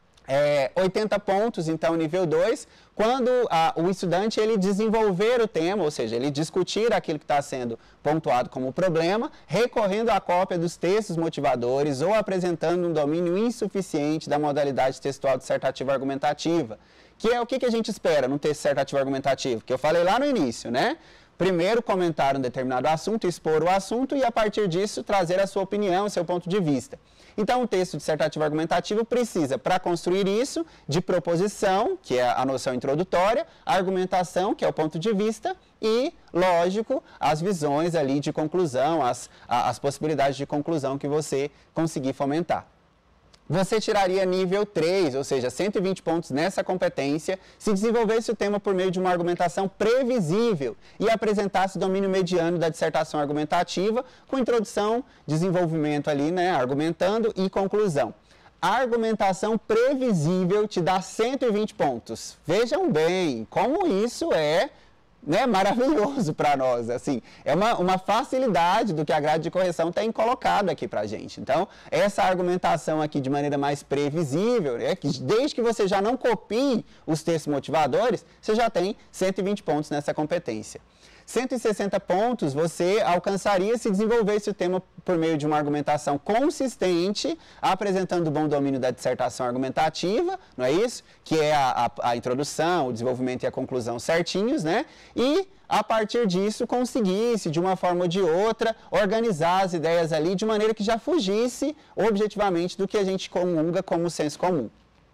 É, oitenta pontos, então, nível dois, quando a, o estudante ele desenvolver o tema, ou seja, ele discutir aquilo que está sendo pontuado como problema, recorrendo à cópia dos textos motivadores ou apresentando um domínio insuficiente da modalidade textual dissertativa argumentativa, que é o que, que a gente espera no texto dissertativo argumentativo, que eu falei lá no início, né? Primeiro, comentar um determinado assunto, expor o assunto e, a partir disso, trazer a sua opinião, seu ponto de vista. Então, o texto dissertativo argumentativo precisa, para construir isso, de proposição, que é a noção introdutória, argumentação, que é o ponto de vista, e, lógico, as visões ali de conclusão, as, as possibilidades de conclusão que você conseguir fomentar. Você tiraria nível três, ou seja, cento e vinte pontos nessa competência, se desenvolvesse o tema por meio de uma argumentação previsível e apresentasse domínio mediano da dissertação argumentativa, com introdução, desenvolvimento ali, né, argumentando e conclusão. A argumentação previsível te dá cento e vinte pontos. Vejam bem como isso é... né, maravilhoso para nós, assim, é uma, uma facilidade do que a grade de correção tem colocado aqui para a gente. Então, essa argumentação aqui de maneira mais previsível, é que desde que você já não copie os textos motivadores, você já tem cento e vinte pontos nessa competência. cento e sessenta pontos você alcançaria se desenvolvesse o tema por meio de uma argumentação consistente, apresentando bom domínio da dissertação argumentativa, não é isso? Que é a, a, a introdução, o desenvolvimento e a conclusão certinhos, né? E, a partir disso, conseguisse, de uma forma ou de outra, organizar as ideias ali de maneira que já fugisse, objetivamente, do que a gente comunga como senso comum.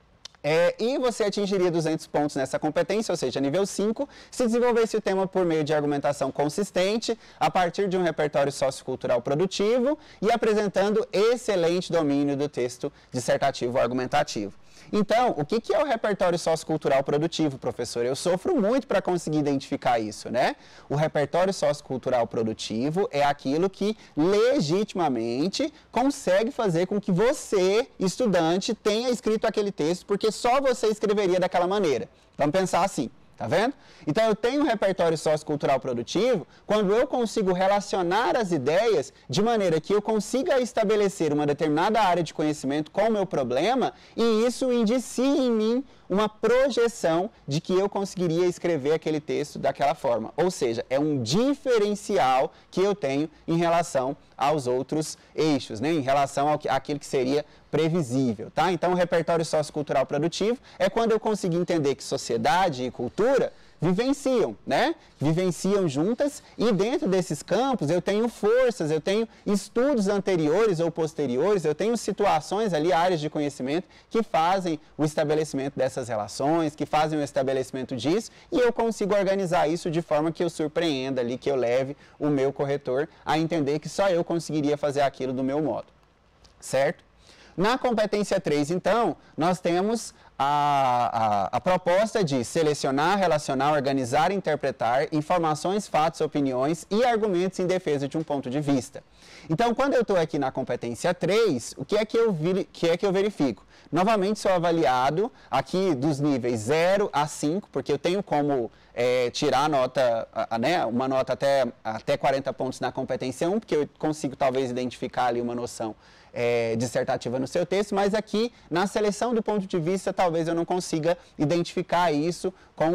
É, e você atingiria duzentos pontos nessa competência, ou seja, nível cinco, se desenvolvesse o tema por meio de argumentação consistente, a partir de um repertório sociocultural produtivo e apresentando excelente domínio do texto dissertativo ou argumentativo. Então, o que que é o repertório sociocultural produtivo, professor? Eu sofro muito para conseguir identificar isso, né? O repertório sociocultural produtivo é aquilo que legitimamente consegue fazer com que você, estudante, tenha escrito aquele texto, porque só você escreveria daquela maneira. Vamos pensar assim. Tá vendo? Então, eu tenho um repertório sociocultural produtivo quando eu consigo relacionar as ideias de maneira que eu consiga estabelecer uma determinada área de conhecimento com o meu problema e isso indicie em mim uma projeção de que eu conseguiria escrever aquele texto daquela forma. Ou seja, é um diferencial que eu tenho em relação aos outros eixos, né? Em relação ao que, àquilo que seria previsível, tá? Então, o repertório sociocultural produtivo é quando eu consigo entender que sociedade e cultura vivenciam, né? Vivenciam juntas e dentro desses campos eu tenho forças, eu tenho estudos anteriores ou posteriores, eu tenho situações ali, áreas de conhecimento que fazem o estabelecimento dessas relações, que fazem o estabelecimento disso e eu consigo organizar isso de forma que eu surpreenda ali, que eu leve o meu corretor a entender que só eu conseguiria fazer aquilo do meu modo, certo? Na competência três, então, nós temos a, a, a proposta de selecionar, relacionar, organizar e interpretar informações, fatos, opiniões e argumentos em defesa de um ponto de vista. Então, quando eu estou aqui na competência três, o que é que eu, vir, que é que eu verifico? Novamente, sou avaliado aqui dos níveis zero a cinco, porque eu tenho como é, tirar a nota, a, né, uma nota até, até quarenta pontos na competência um, porque eu consigo talvez identificar ali uma noção É, dissertativa no seu texto, mas aqui na seleção do ponto de vista talvez eu não consiga identificar isso com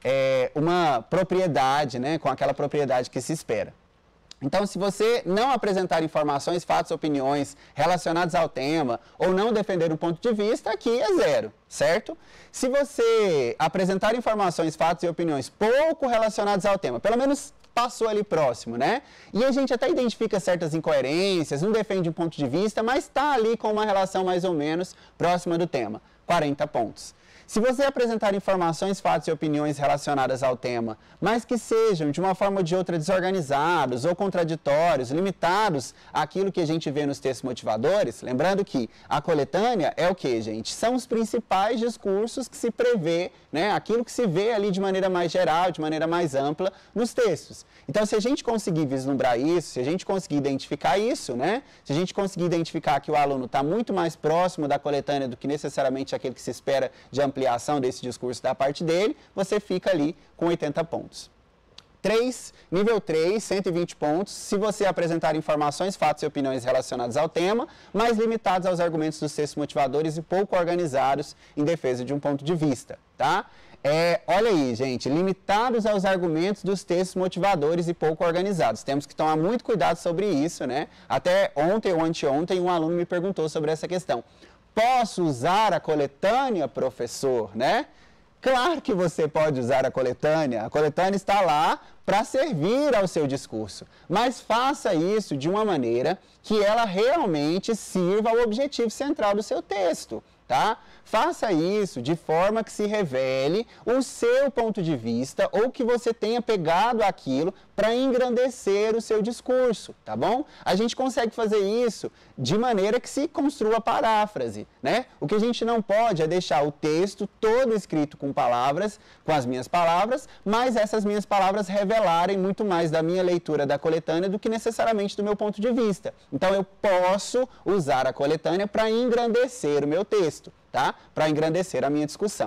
é, uma propriedade, né, com aquela propriedade que se espera. Então, se você não apresentar informações, fatos, opiniões relacionados ao tema ou não defender um ponto de vista, aqui é zero, certo? Se você apresentar informações, fatos e opiniões pouco relacionados ao tema, pelo menos passou ali próximo, né? E a gente até identifica certas incoerências, não defende um ponto de vista, mas está ali com uma relação mais ou menos próxima do tema, quarenta pontos. Se você apresentar informações, fatos e opiniões relacionadas ao tema, mas que sejam de uma forma ou de outra desorganizados ou contraditórios, limitados àquilo que a gente vê nos textos motivadores, lembrando que a coletânea é o que, gente? São os principais discursos que se prevê, né? Aquilo que se vê ali de maneira mais geral, de maneira mais ampla nos textos. Então, se a gente conseguir vislumbrar isso, se a gente conseguir identificar isso, né? Se a gente conseguir identificar que o aluno está muito mais próximo da coletânea do que necessariamente aquele que se espera de ampliação desse discurso da parte dele, você fica ali com oitenta pontos. três, nível três, cento e vinte pontos, se você apresentar informações, fatos e opiniões relacionados ao tema, mas limitados aos argumentos dos textos motivadores e pouco organizados em defesa de um ponto de vista, tá? É, olha aí, gente, limitados aos argumentos dos textos motivadores e pouco organizados. Temos que tomar muito cuidado sobre isso, né? Até ontem ou anteontem um aluno me perguntou sobre essa questão. Posso usar a coletânea, professor, né? Claro que você pode usar a coletânea. A coletânea está lá para servir ao seu discurso. Mas faça isso de uma maneira que ela realmente sirva ao objetivo central do seu texto, tá? Faça isso de forma que se revele o seu ponto de vista ou que você tenha pegado aquilo para engrandecer o seu discurso, tá bom? A gente consegue fazer isso de maneira que se construa a paráfrase, né? O que a gente não pode é deixar o texto todo escrito com palavras, com as minhas palavras, mas essas minhas palavras revelarem muito mais da minha leitura da coletânea do que necessariamente do meu ponto de vista. Então, eu posso usar a coletânea para engrandecer o meu texto, tá? Para engrandecer a minha discussão.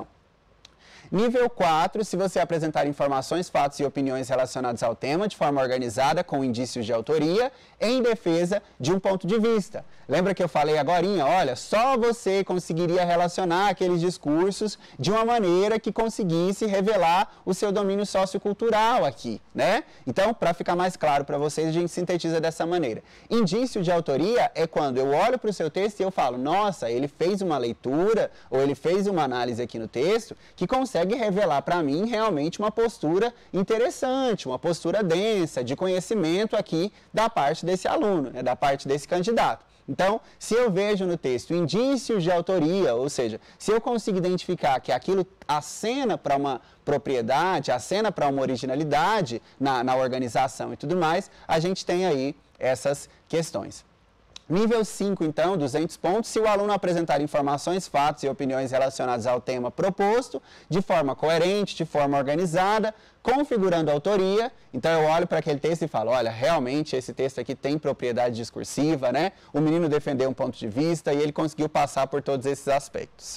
Nível quatro, se você apresentar informações, fatos e opiniões relacionados ao tema de forma organizada, com indícios de autoria, em defesa de um ponto de vista. Lembra que eu falei agorinha? Olha, só você conseguiria relacionar aqueles discursos de uma maneira que conseguisse revelar o seu domínio sociocultural aqui, né? Então, para ficar mais claro para vocês, a gente sintetiza dessa maneira. Indício de autoria é quando eu olho para o seu texto e eu falo, nossa, ele fez uma leitura ou ele fez uma análise aqui no texto que consegue consegue revelar para mim realmente uma postura interessante, uma postura densa, de conhecimento aqui da parte desse aluno, né, da parte desse candidato. Então, se eu vejo no texto indícios de autoria, ou seja, se eu consigo identificar que aquilo acena para uma propriedade, acena para uma originalidade na, na organização e tudo mais, a gente tem aí essas questões. Nível cinco, então, duzentos pontos, se o aluno apresentar informações, fatos e opiniões relacionados ao tema proposto, de forma coerente, de forma organizada, configurando a autoria. Então, eu olho para aquele texto e falo, olha, realmente esse texto aqui tem propriedade discursiva, né? O menino defendeu um ponto de vista e ele conseguiu passar por todos esses aspectos.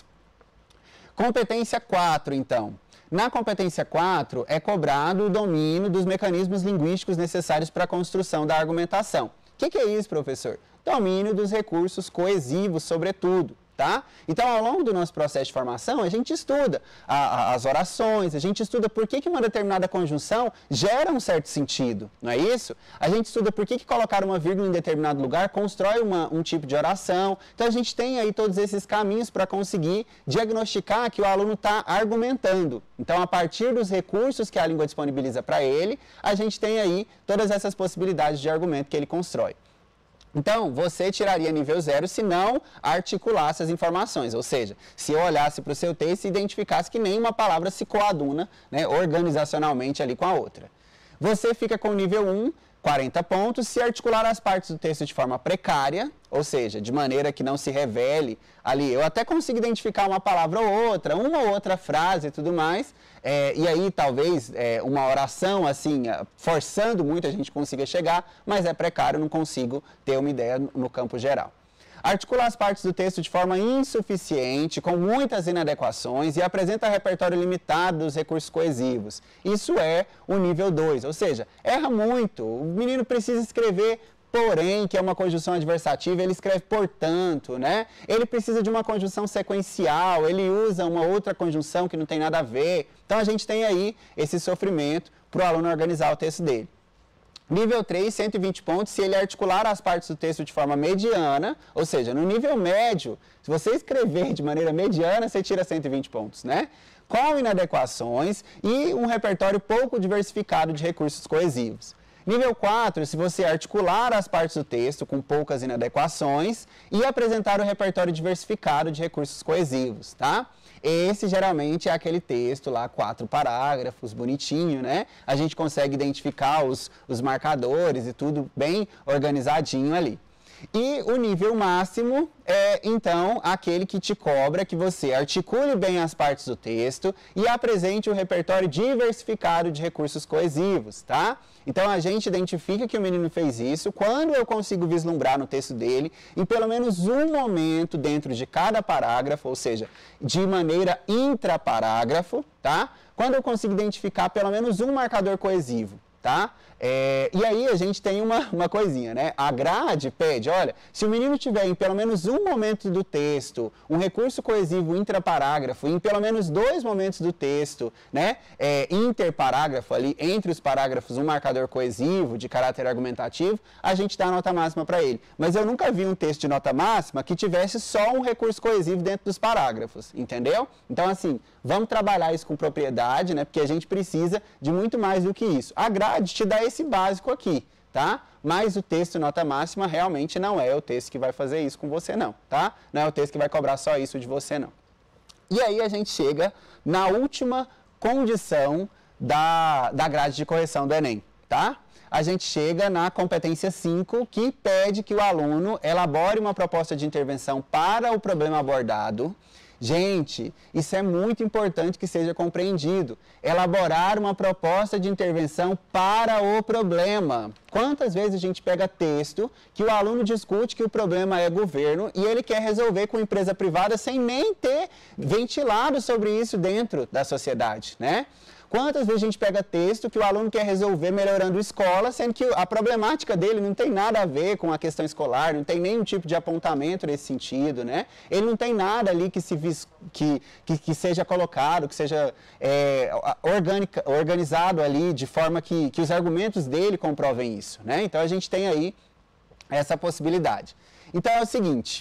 Competência quatro, então. Na competência quatro, é cobrado o domínio dos mecanismos linguísticos necessários para a construção da argumentação. O que, que é isso, professor? Domínio dos recursos coesivos, sobretudo, tá? Então, ao longo do nosso processo de formação, a gente estuda a, a, as orações, a gente estuda por que, que uma determinada conjunção gera um certo sentido, não é isso? A gente estuda por que, que colocar uma vírgula em determinado lugar constrói uma, um tipo de oração. Então, a gente tem aí todos esses caminhos para conseguir diagnosticar que o aluno está argumentando. Então, a partir dos recursos que a língua disponibiliza para ele, a gente tem aí todas essas possibilidades de argumento que ele constrói. Então, você tiraria nível zero se não articulasse as informações, ou seja, se eu olhasse para o seu texto e identificasse que nenhuma palavra se coaduna, né, organizacionalmente ali com a outra. Você fica com nível um, quarenta pontos, se articular as partes do texto de forma precária, ou seja, de maneira que não se revele ali. Eu até consigo identificar uma palavra ou outra, uma ou outra frase e tudo mais, é, e aí talvez é, uma oração assim, forçando muito a gente consiga chegar, mas é precário, não consigo ter uma ideia no campo geral. Articula as partes do texto de forma insuficiente, com muitas inadequações e apresenta repertório limitado dos recursos coesivos. Isso é o nível dois, ou seja, erra muito. O menino precisa escrever porém, que é uma conjunção adversativa, ele escreve portanto, né? Ele precisa de uma conjunção sequencial, ele usa uma outra conjunção que não tem nada a ver. Então, a gente tem aí esse sofrimento para o aluno organizar o texto dele. Nível três, cento e vinte pontos, se ele articular as partes do texto de forma mediana, ou seja, no nível médio, se você escrever de maneira mediana, você tira cento e vinte pontos, né? Com inadequações e um repertório pouco diversificado de recursos coesivos. Nível quatro, se você articular as partes do texto com poucas inadequações e apresentar o repertório diversificado de recursos coesivos, tá? Esse geralmente é aquele texto lá, quatro parágrafos, bonitinho, né? A gente consegue identificar os, os marcadores e tudo bem organizadinho ali. E o nível máximo é, então, aquele que te cobra que você articule bem as partes do texto e apresente um repertório diversificado de recursos coesivos, tá? Então, a gente identifica que o menino fez isso quando eu consigo vislumbrar no texto dele, em pelo menos um momento dentro de cada parágrafo, ou seja, de maneira intraparágrafo, tá? Quando eu consigo identificar pelo menos um marcador coesivo. Tá? É, e aí a gente tem uma, uma coisinha, né? A grade pede, olha, se o menino tiver em pelo menos um momento do texto, um recurso coesivo intraparágrafo, em pelo menos dois momentos do texto, né? É, interparágrafo ali, entre os parágrafos, um marcador coesivo de caráter argumentativo, a gente dá a nota máxima para ele. Mas eu nunca vi um texto de nota máxima que tivesse só um recurso coesivo dentro dos parágrafos, entendeu? Então, assim, vamos trabalhar isso com propriedade, né? Porque a gente precisa de muito mais do que isso. A grade te dá esse básico aqui, tá? Mas o texto nota máxima realmente não é o texto que vai fazer isso com você, não, tá? Não é o texto que vai cobrar só isso de você, não. E aí a gente chega na última condição da, da grade de correção do Enem, tá? A gente chega na competência cinco, que pede que o aluno elabore uma proposta de intervenção para o problema abordado. Gente, isso é muito importante que seja compreendido. Elaborar uma proposta de intervenção para o problema. Quantas vezes a gente pega texto que o aluno discute que o problema é governo e ele quer resolver com empresa privada sem nem ter ventilado sobre isso dentro da sociedade, né? Quantas vezes a gente pega texto que o aluno quer resolver melhorando a escola, sendo que a problemática dele não tem nada a ver com a questão escolar, não tem nenhum tipo de apontamento nesse sentido, né? Ele não tem nada ali que, se vis, que, que, que seja colocado, que seja é, orgânica, organizado ali de forma que, que os argumentos dele comprovem isso, né? Então, a gente tem aí essa possibilidade. Então, é o seguinte...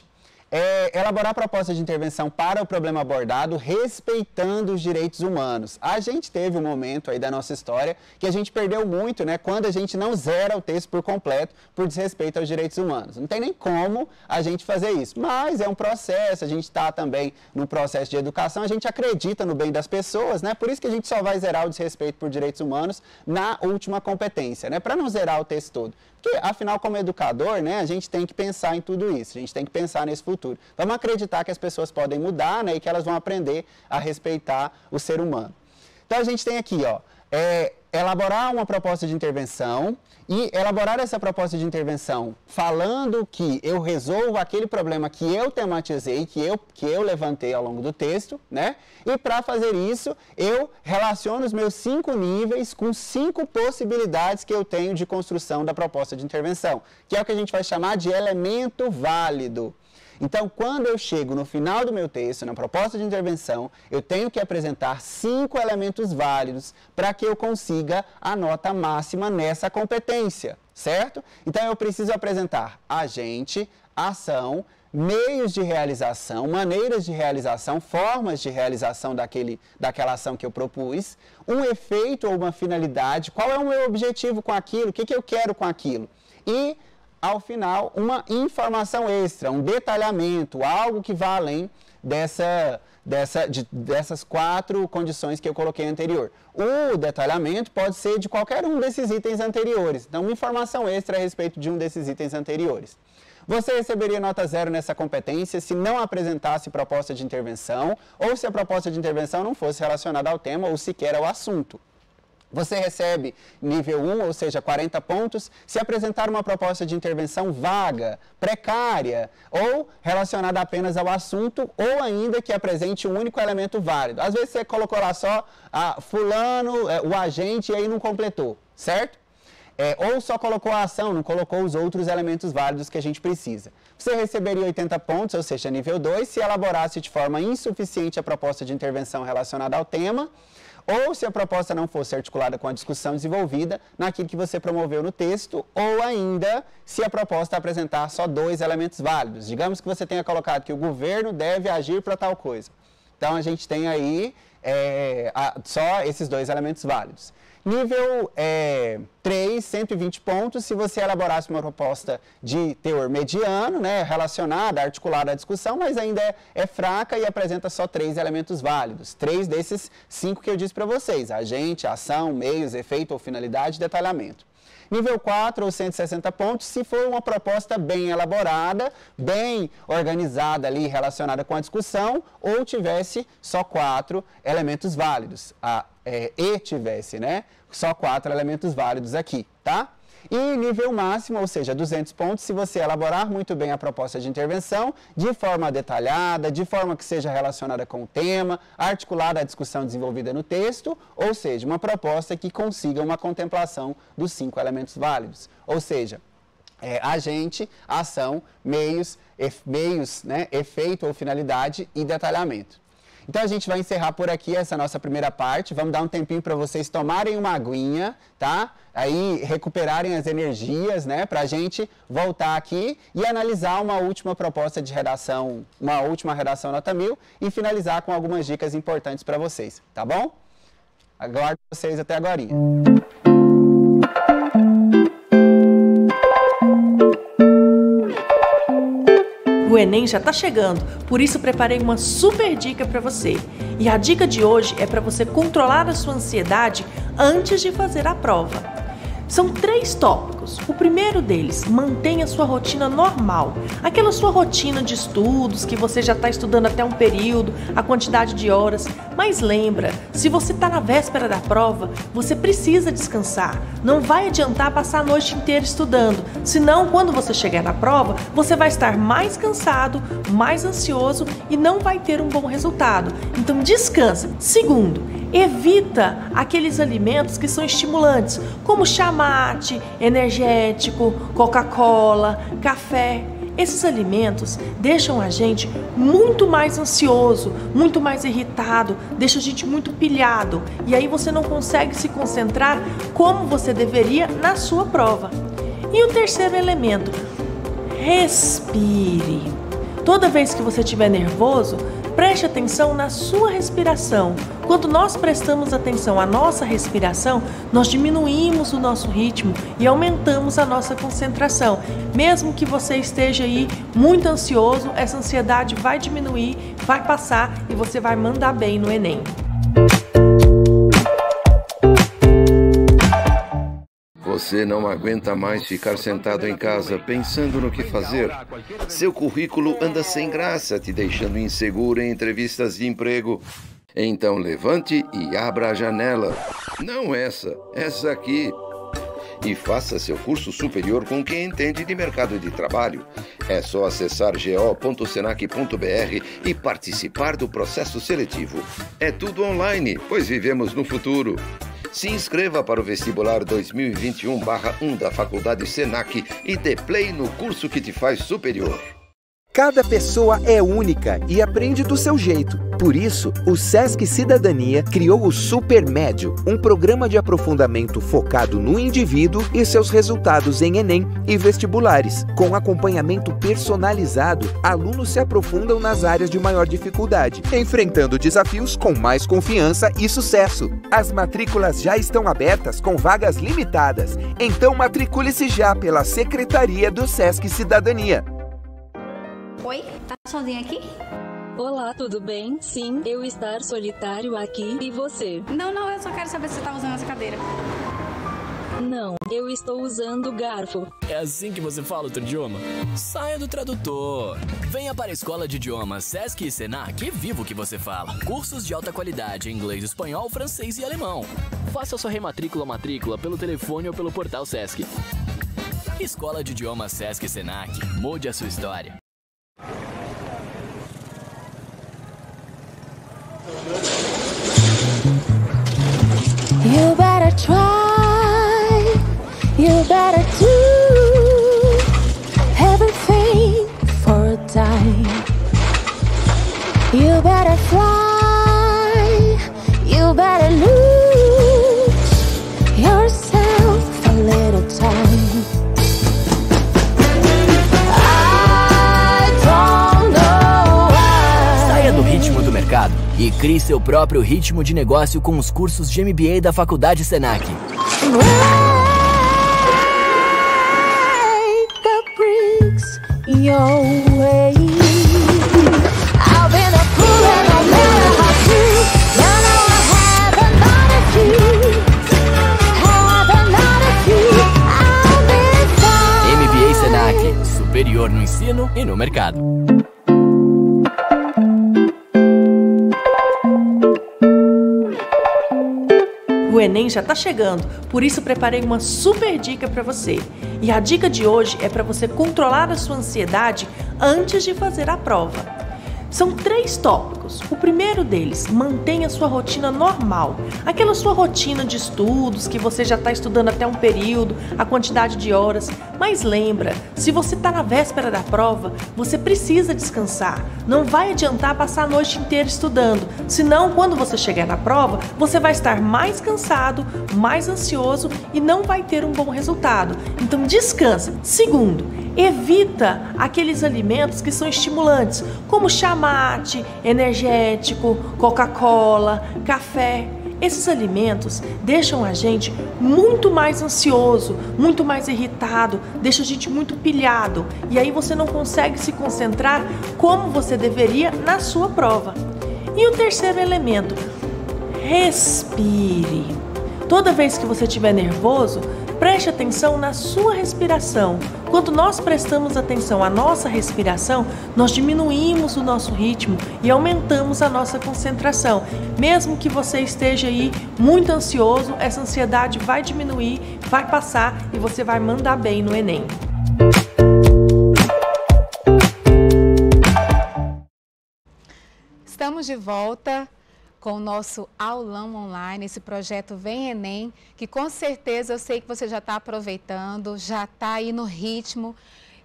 É elaborar proposta de intervenção para o problema abordado, respeitando os direitos humanos. A gente teve um momento aí da nossa história que a gente perdeu muito, né, quando a gente não zera o texto por completo por desrespeito aos direitos humanos. Não tem nem como a gente fazer isso, mas é um processo, a gente está também no processo de educação, a gente acredita no bem das pessoas, né, por isso que a gente só vai zerar o desrespeito por direitos humanos na última competência, né, para não zerar o texto todo. Porque, afinal, como educador, né, a gente tem que pensar em tudo isso, a gente tem que pensar nesse futuro. Vamos acreditar que as pessoas podem mudar, né, e que elas vão aprender a respeitar o ser humano. Então, a gente tem aqui, ó, é, elaborar uma proposta de intervenção e elaborar essa proposta de intervenção falando que eu resolvo aquele problema que eu tematizei, que eu, que eu levantei ao longo do texto, né? E para fazer isso, eu relaciono os meus cinco níveis com cinco possibilidades que eu tenho de construção da proposta de intervenção, que é o que a gente vai chamar de elemento válido. Então, quando eu chego no final do meu texto, na proposta de intervenção, eu tenho que apresentar cinco elementos válidos para que eu consiga a nota máxima nessa competência, certo? Então, eu preciso apresentar agente, ação, meios de realização, maneiras de realização, formas de realização daquele, daquela ação que eu propus, um efeito ou uma finalidade, qual é o meu objetivo com aquilo, o que, que eu quero com aquilo. E ao final, uma informação extra, um detalhamento, algo que vá além dessa, dessa, de, dessas quatro condições que eu coloquei anterior. O detalhamento pode ser de qualquer um desses itens anteriores. Então, uma informação extra a respeito de um desses itens anteriores. Você receberia nota zero nessa competência se não apresentasse proposta de intervenção ou se a proposta de intervenção não fosse relacionada ao tema ou sequer ao assunto. Você recebe nível um, ou seja, quarenta pontos, se apresentar uma proposta de intervenção vaga, precária ou relacionada apenas ao assunto ou ainda que apresente um único elemento válido. Às vezes você colocou lá só ah, fulano, é, o agente, e aí não completou, certo? É, ou só colocou a ação, não colocou os outros elementos válidos que a gente precisa. Você receberia oitenta pontos, ou seja, nível dois, se elaborasse de forma insuficiente a proposta de intervenção relacionada ao tema, ou se a proposta não fosse articulada com a discussão desenvolvida naquilo que você promoveu no texto, ou ainda se a proposta apresentar só dois elementos válidos. Digamos que você tenha colocado que o governo deve agir para tal coisa. Então, a gente tem aí é, a, só esses dois elementos válidos. Nível é, três, cento e vinte pontos, se você elaborasse uma proposta de teor mediano, né, relacionada, articulada à discussão, mas ainda é, é fraca e apresenta só três elementos válidos. Três desses cinco que eu disse para vocês: agente, ação, meios, efeito ou finalidade, detalhamento. Nível quatro, ou cento e sessenta pontos, se for uma proposta bem elaborada, bem organizada ali, relacionada com a discussão, ou tivesse só quatro elementos válidos. A, é, e tivesse, né? Só quatro elementos válidos aqui, tá? E nível máximo, ou seja, duzentos pontos, se você elaborar muito bem a proposta de intervenção, de forma detalhada, de forma que seja relacionada com o tema, articulada à discussão desenvolvida no texto, ou seja, uma proposta que consiga uma contemplação dos cinco elementos válidos. Ou seja, é, agente, ação, meios, ef, meios, né, efeito ou finalidade e detalhamento. Então, a gente vai encerrar por aqui essa nossa primeira parte. Vamos dar um tempinho para vocês tomarem uma aguinha, tá? Aí, recuperarem as energias, né? Para a gente voltar aqui e analisar uma última proposta de redação, uma última redação nota mil e finalizar com algumas dicas importantes para vocês, tá bom? Aguardo vocês até agorinha. O Enem já está chegando, por isso preparei uma super dica para você. E a dica de hoje é para você controlar a sua ansiedade antes de fazer a prova. São três tópicos. O primeiro deles, mantenha sua rotina normal. Aquela sua rotina de estudos, que você já está estudando até um período, a quantidade de horas. Mas lembra, se você está na véspera da prova, você precisa descansar. Não vai adiantar passar a noite inteira estudando. Senão, quando você chegar na prova, você vai estar mais cansado, mais ansioso e não vai ter um bom resultado. Então descansa. Segundo, evita aqueles alimentos que são estimulantes, como chá mate, energético, Coca-Cola, café. Esses alimentos deixam a gente muito mais ansioso, muito mais irritado, deixa a gente muito pilhado. E aí você não consegue se concentrar como você deveria na sua prova. E o terceiro elemento, respire. Toda vez que você estiver nervoso, preste atenção na sua respiração. Quando nós prestamos atenção à nossa respiração, nós diminuímos o nosso ritmo e aumentamos a nossa concentração. Mesmo que você esteja aí muito ansioso, essa ansiedade vai diminuir, vai passar e você vai mandar bem no Enem. Você não aguenta mais ficar sentado em casa pensando no que fazer? Seu currículo anda sem graça, te deixando inseguro em entrevistas de emprego. Então levante e abra a janela. Não essa, essa aqui. E faça seu curso superior com quem entende de mercado de trabalho. É só acessar g o ponto senac ponto b r e participar do processo seletivo. É tudo online, pois vivemos no futuro. Se inscreva para o vestibular dois mil e vinte e um barra um da Faculdade Senac e dê play no curso que te faz superior. Cada pessoa é única e aprende do seu jeito. Por isso, o Sesc Cidadania criou o Super Médio, um programa de aprofundamento focado no indivíduo e seus resultados em Enem e vestibulares. Com acompanhamento personalizado, alunos se aprofundam nas áreas de maior dificuldade, enfrentando desafios com mais confiança e sucesso. As matrículas já estão abertas com vagas limitadas, então matricule-se já pela Secretaria do Sesc Cidadania. Oi, tá sozinha aqui? Olá, tudo bem? Sim, eu estar solitário aqui. E você? Não, não, eu só quero saber se você tá usando essa cadeira. Não, eu estou usando garfo. É assim que você fala outro idioma? Saia do tradutor. Venha para a Escola de Idiomas Sesc e Senac e viva o que você fala. Cursos de alta qualidade em inglês, espanhol, francês e alemão. Faça sua rematrícula ou matrícula pelo telefone ou pelo portal Sesc. Escola de Idiomas Sesc e Senac. Mude a sua história. You better try, you better do everything for a time. You better fly, you better lose yourself a little time. I don't know why. Saia do ritmo do mercado e crie seu próprio ritmo de negócio com os cursos de M B A da Faculdade Senac. M B A Senac, superior no ensino e no mercado. O Enem já está chegando, por isso preparei uma super dica para você. E a dica de hoje é para você controlar a sua ansiedade antes de fazer a prova. São três tópicos. O primeiro deles, mantenha sua rotina normal. Aquela sua rotina de estudos, que você já está estudando até um período, a quantidade de horas. Mas lembra, se você está na véspera da prova, você precisa descansar. Não vai adiantar passar a noite inteira estudando. Senão, quando você chegar na prova, você vai estar mais cansado, mais ansioso e não vai ter um bom resultado. Então descansa. Segundo, evita aqueles alimentos que são estimulantes, como chá mate, energético, Coca-Cola, café. Esses alimentos deixam a gente muito mais ansioso, muito mais irritado, deixa a gente muito pilhado e aí você não consegue se concentrar como você deveria na sua prova. E o terceiro elemento, respire. Toda vez que você estiver nervoso, preste atenção na sua respiração. Quando nós prestamos atenção à nossa respiração, nós diminuímos o nosso ritmo e aumentamos a nossa concentração. Mesmo que você esteja aí muito ansioso, essa ansiedade vai diminuir, vai passar e você vai mandar bem no Enem. Estamos de volta com o nosso aulão online, esse projeto Vem Enem, que com certeza eu sei que você já está aproveitando, já está aí no ritmo.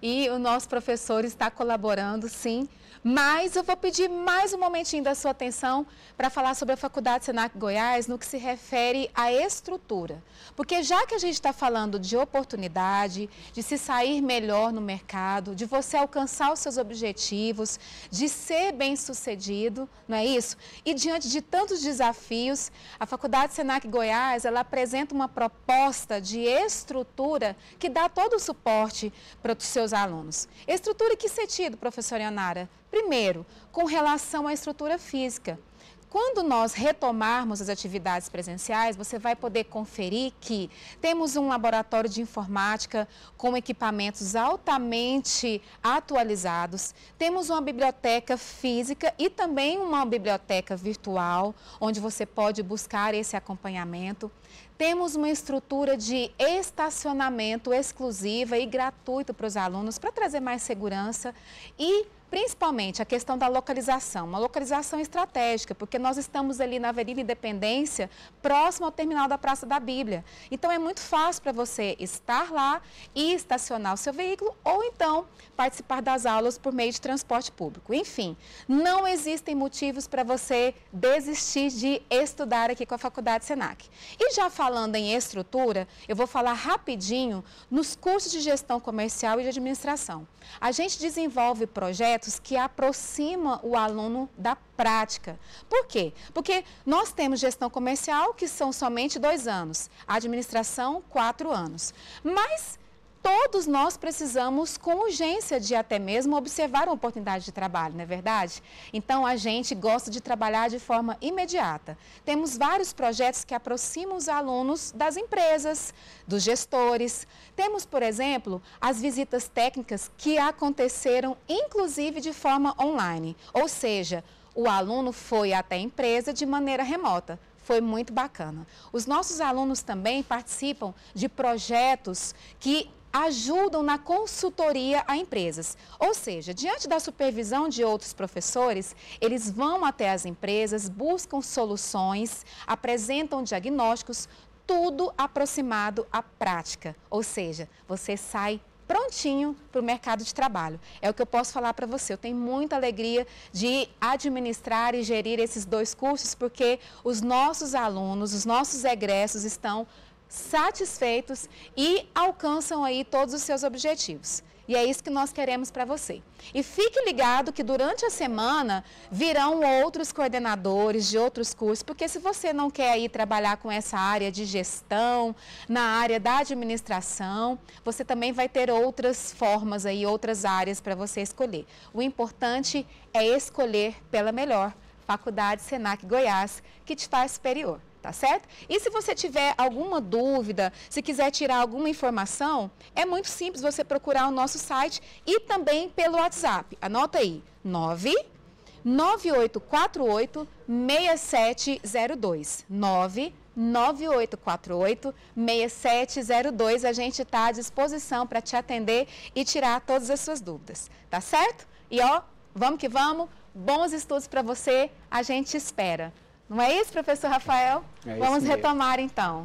e o nosso professor está colaborando, sim. Mas eu vou pedir mais um momentinho da sua atenção para falar sobre a Faculdade Senac Goiás no que se refere à estrutura. Porque já que a gente está falando de oportunidade, de se sair melhor no mercado, de você alcançar os seus objetivos, de ser bem-sucedido, não é isso? E diante de tantos desafios, a Faculdade Senac Goiás, ela apresenta uma proposta de estrutura que dá todo o suporte para os seus alunos. Estrutura em que sentido, professora Ionara? Primeiro, com relação à estrutura física. Quando nós retomarmos as atividades presenciais, você vai poder conferir que temos um laboratório de informática com equipamentos altamente atualizados, temos uma biblioteca física e também uma biblioteca virtual, onde você pode buscar esse acompanhamento. Temos uma estrutura de estacionamento exclusiva e gratuito para os alunos, para trazer mais segurança e principalmente a questão da localização, uma localização estratégica, porque nós estamos ali na Avenida Independência, próximo ao terminal da Praça da Bíblia. Então é muito fácil para você estar lá e estacionar o seu veículo ou então participar das aulas por meio de transporte público. Enfim, não existem motivos para você desistir de estudar aqui com a Faculdade Senac. E já falando em estrutura, eu vou falar rapidinho nos cursos de gestão comercial e de administração. A gente desenvolve projetos que aproximam o aluno da prática. Por quê? Porque nós temos gestão comercial, que são somente dois anos, administração, quatro anos. Mas todos nós precisamos, com urgência, de até mesmo observar uma oportunidade de trabalho, não é verdade? Então, a gente gosta de trabalhar de forma imediata. Temos vários projetos que aproximam os alunos das empresas, dos gestores. Temos, por exemplo, as visitas técnicas que aconteceram, inclusive, de forma online. Ou seja, o aluno foi até a empresa de maneira remota. Foi muito bacana. Os nossos alunos também participam de projetos que ajudam na consultoria a empresas. Ou seja, diante da supervisão de outros professores, eles vão até as empresas, buscam soluções, apresentam diagnósticos, tudo aproximado à prática. Ou seja, você sai prontinho para o mercado de trabalho. É o que eu posso falar para você. Eu tenho muita alegria de administrar e gerir esses dois cursos, porque os nossos alunos, os nossos egressos estão satisfeitos e alcançam aí todos os seus objetivos. E é isso que nós queremos para você. E fique ligado que durante a semana virão outros coordenadores de outros cursos, porque se você não quer ir trabalhar com essa área de gestão, na área da administração, você também vai ter outras formas aí, outras áreas para você escolher. O importante é escolher pela melhor Faculdade Senac Goiás, que te faz superior. Tá certo? E se você tiver alguma dúvida, se quiser tirar alguma informação, é muito simples você procurar o nosso site e também pelo WhatsApp. Anota aí, nove nove oito quatro oito seis sete zero dois. nove nove oito quatro oito seis sete zero dois. A gente está à disposição para te atender e tirar todas as suas dúvidas. Tá certo? E ó, vamos que vamos. Bons estudos para você. A gente espera. Não é isso, professor Rafael? É Vamos isso retomar, então.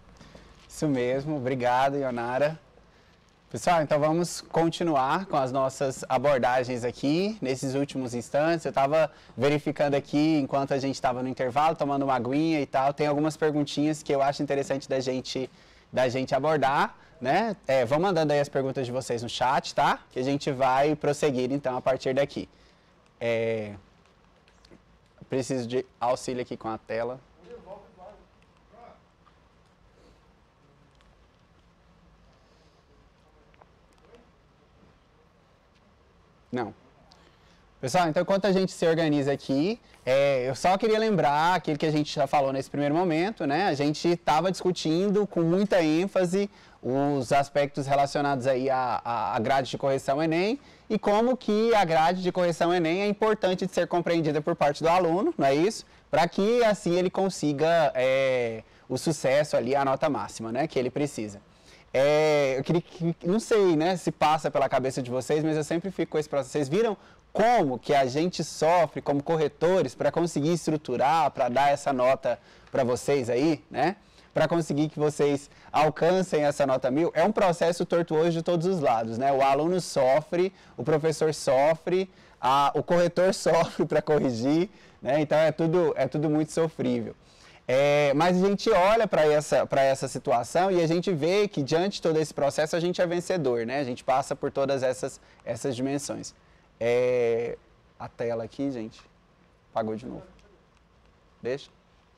Isso mesmo. Obrigado, Ionara. Pessoal, então vamos continuar com as nossas abordagens aqui. Nesses últimos instantes, eu estava verificando aqui, enquanto a gente estava no intervalo, tomando uma aguinha e tal, tem algumas perguntinhas que eu acho interessante da gente, da gente abordar, né? É, vão mandando aí as perguntas de vocês no chat, tá? Que a gente vai prosseguir, então, a partir daqui. É... Preciso de auxílio aqui com a tela. Não. Pessoal, então enquanto a gente se organiza aqui, é, eu só queria lembrar aquilo que a gente já falou nesse primeiro momento, né? A gente estava discutindo com muita ênfase os aspectos relacionados aí à, à grade de correção Enem e como que a grade de correção Enem é importante de ser compreendida por parte do aluno, não é isso? Para que assim ele consiga é, o sucesso ali, a nota máxima, né, que ele precisa. É, eu queria que, não sei, né, se passa pela cabeça de vocês, mas eu sempre fico com esse processo. Vocês viram como que a gente sofre como corretores para conseguir estruturar, para dar essa nota para vocês aí, né? para conseguir que vocês alcancem essa nota mil, é um processo tortuoso de todos os lados, né? O aluno sofre, o professor sofre, a, o corretor sofre para corrigir, né? Então é tudo, é tudo muito sofrível. É, mas a gente olha para essa, para essa situação e a gente vê que diante de todo esse processo a gente é vencedor, né? A gente passa por todas essas, essas dimensões. É, a tela aqui, gente, apagou de novo. Deixa.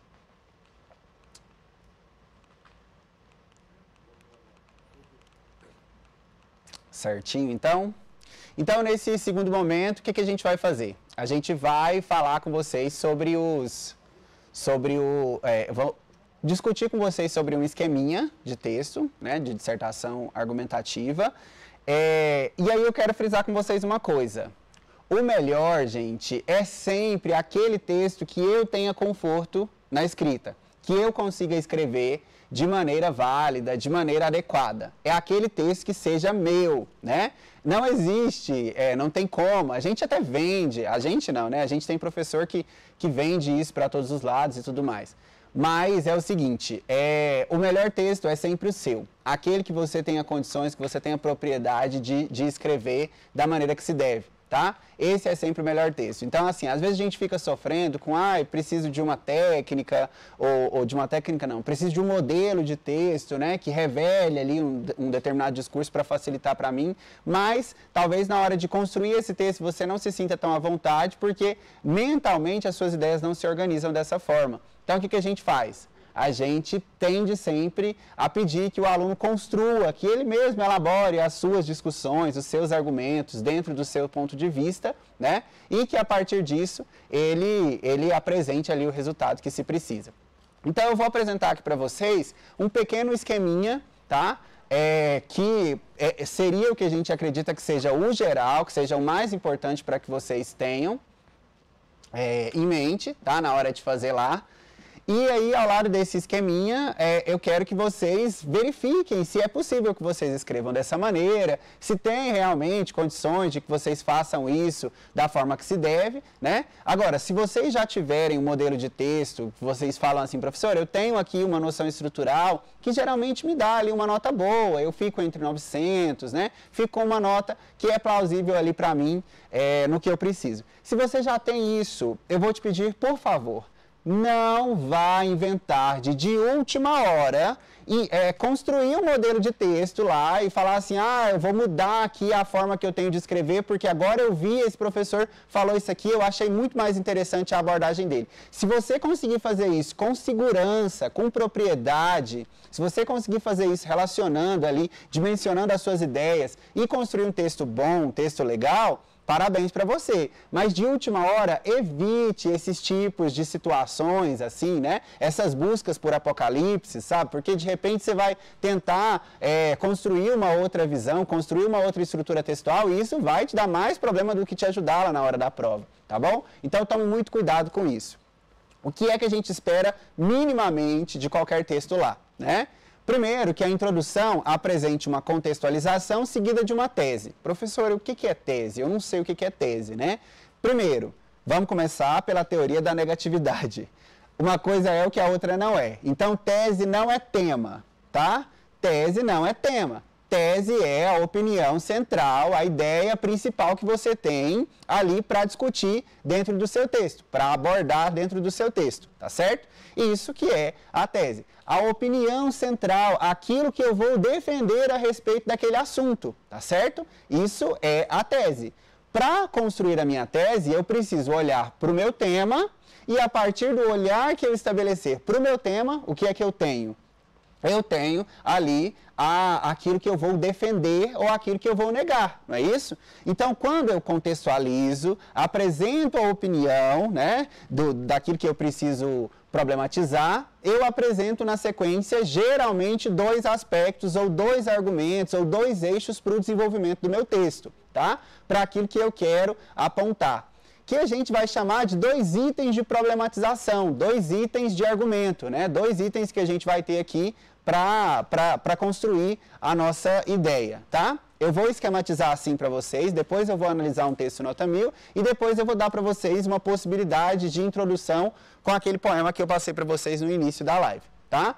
Certinho, então. Então, nesse segundo momento, o que, que a gente vai fazer? A gente vai falar com vocês sobre os... sobre o... É, vou discutir com vocês sobre um esqueminha de texto, né, de dissertação argumentativa. É, e aí eu quero frisar com vocês uma coisa. O melhor, gente, é sempre aquele texto que eu tenha conforto na escrita, que eu consiga escrever de maneira válida, de maneira adequada. É aquele texto que seja meu, né? Não existe, é, não tem como. A gente até vende, a gente não, né? A gente tem professor que, que vende isso para todos os lados e tudo mais. Mas é o seguinte, é, o melhor texto é sempre o seu. Aquele que você tenha condições, que você tenha propriedade de, de escrever da maneira que se deve. Tá? Esse é sempre o melhor texto. Então, assim, às vezes a gente fica sofrendo com, ah, preciso de uma técnica, ou, ou de uma técnica não, preciso de um modelo de texto, né, que revele ali um, um determinado discurso para facilitar para mim, mas talvez na hora de construir esse texto você não se sinta tão à vontade, porque mentalmente as suas ideias não se organizam dessa forma. Então, o que, que a gente faz? A gente tende sempre a pedir que o aluno construa, que ele mesmo elabore as suas discussões, os seus argumentos dentro do seu ponto de vista, né? E que a partir disso ele, ele apresente ali o resultado que se precisa. Então eu vou apresentar aqui para vocês um pequeno esqueminha, tá? É, que é, seria o que a gente acredita que seja o geral, que seja o mais importante para que vocês tenham é, em mente, tá? Na hora de fazer lá. E aí, ao lado desse esqueminha, é, eu quero que vocês verifiquem se é possível que vocês escrevam dessa maneira, se tem realmente condições de que vocês façam isso da forma que se deve, né? Agora, se vocês já tiverem um modelo de texto, vocês falam assim, professor, eu tenho aqui uma noção estrutural que geralmente me dá ali uma nota boa, eu fico entre novecentos, né? Fico com uma nota que é plausível ali para mim, é, no que eu preciso. Se você já tem isso, eu vou te pedir, por favor, não vá inventar de, de última hora e é, construir um modelo de texto lá e falar assim, ah, eu vou mudar aqui a forma que eu tenho de escrever porque agora eu vi, esse professor falou isso aqui, eu achei muito mais interessante a abordagem dele. Se você conseguir fazer isso com segurança, com propriedade, se você conseguir fazer isso relacionando ali, dimensionando as suas ideias e construir um texto bom, um texto legal, parabéns para você, mas de última hora evite esses tipos de situações assim, né? Essas buscas por apocalipse, sabe? Porque de repente você vai tentar é, construir uma outra visão, construir uma outra estrutura textual e isso vai te dar mais problema do que te ajudar lá na hora da prova, tá bom? Então tome muito cuidado com isso. O que é que a gente espera minimamente de qualquer texto lá, né? Primeiro, que a introdução apresente uma contextualização seguida de uma tese. Professor, o que é tese? Eu não sei o que é tese, né? Primeiro, vamos começar pela teoria da negatividade. Uma coisa é o que a outra não é. Então, tese não é tema, tá? Tese não é tema. Tese é a opinião central, a ideia principal que você tem ali para discutir dentro do seu texto, para abordar dentro do seu texto, tá certo? Isso que é a tese. A opinião central, aquilo que eu vou defender a respeito daquele assunto, tá certo? Isso é a tese. Para construir a minha tese, eu preciso olhar para o meu tema e a partir do olhar que eu estabelecer para o meu tema, o que é que eu tenho? Eu tenho ali a, aquilo que eu vou defender ou aquilo que eu vou negar, não é isso? Então, quando eu contextualizo, apresento a opinião, né, do, daquilo que eu preciso problematizar, eu apresento na sequência, geralmente, dois aspectos ou dois argumentos ou dois eixos para o desenvolvimento do meu texto, tá? Para aquilo que eu quero apontar. Que a gente vai chamar de dois itens de problematização, dois itens de argumento, né? Dois itens que a gente vai ter aqui para construir a nossa ideia, tá? Eu vou esquematizar assim para vocês, depois eu vou analisar um texto nota mil e depois eu vou dar para vocês uma possibilidade de introdução com aquele poema que eu passei para vocês no início da live, tá?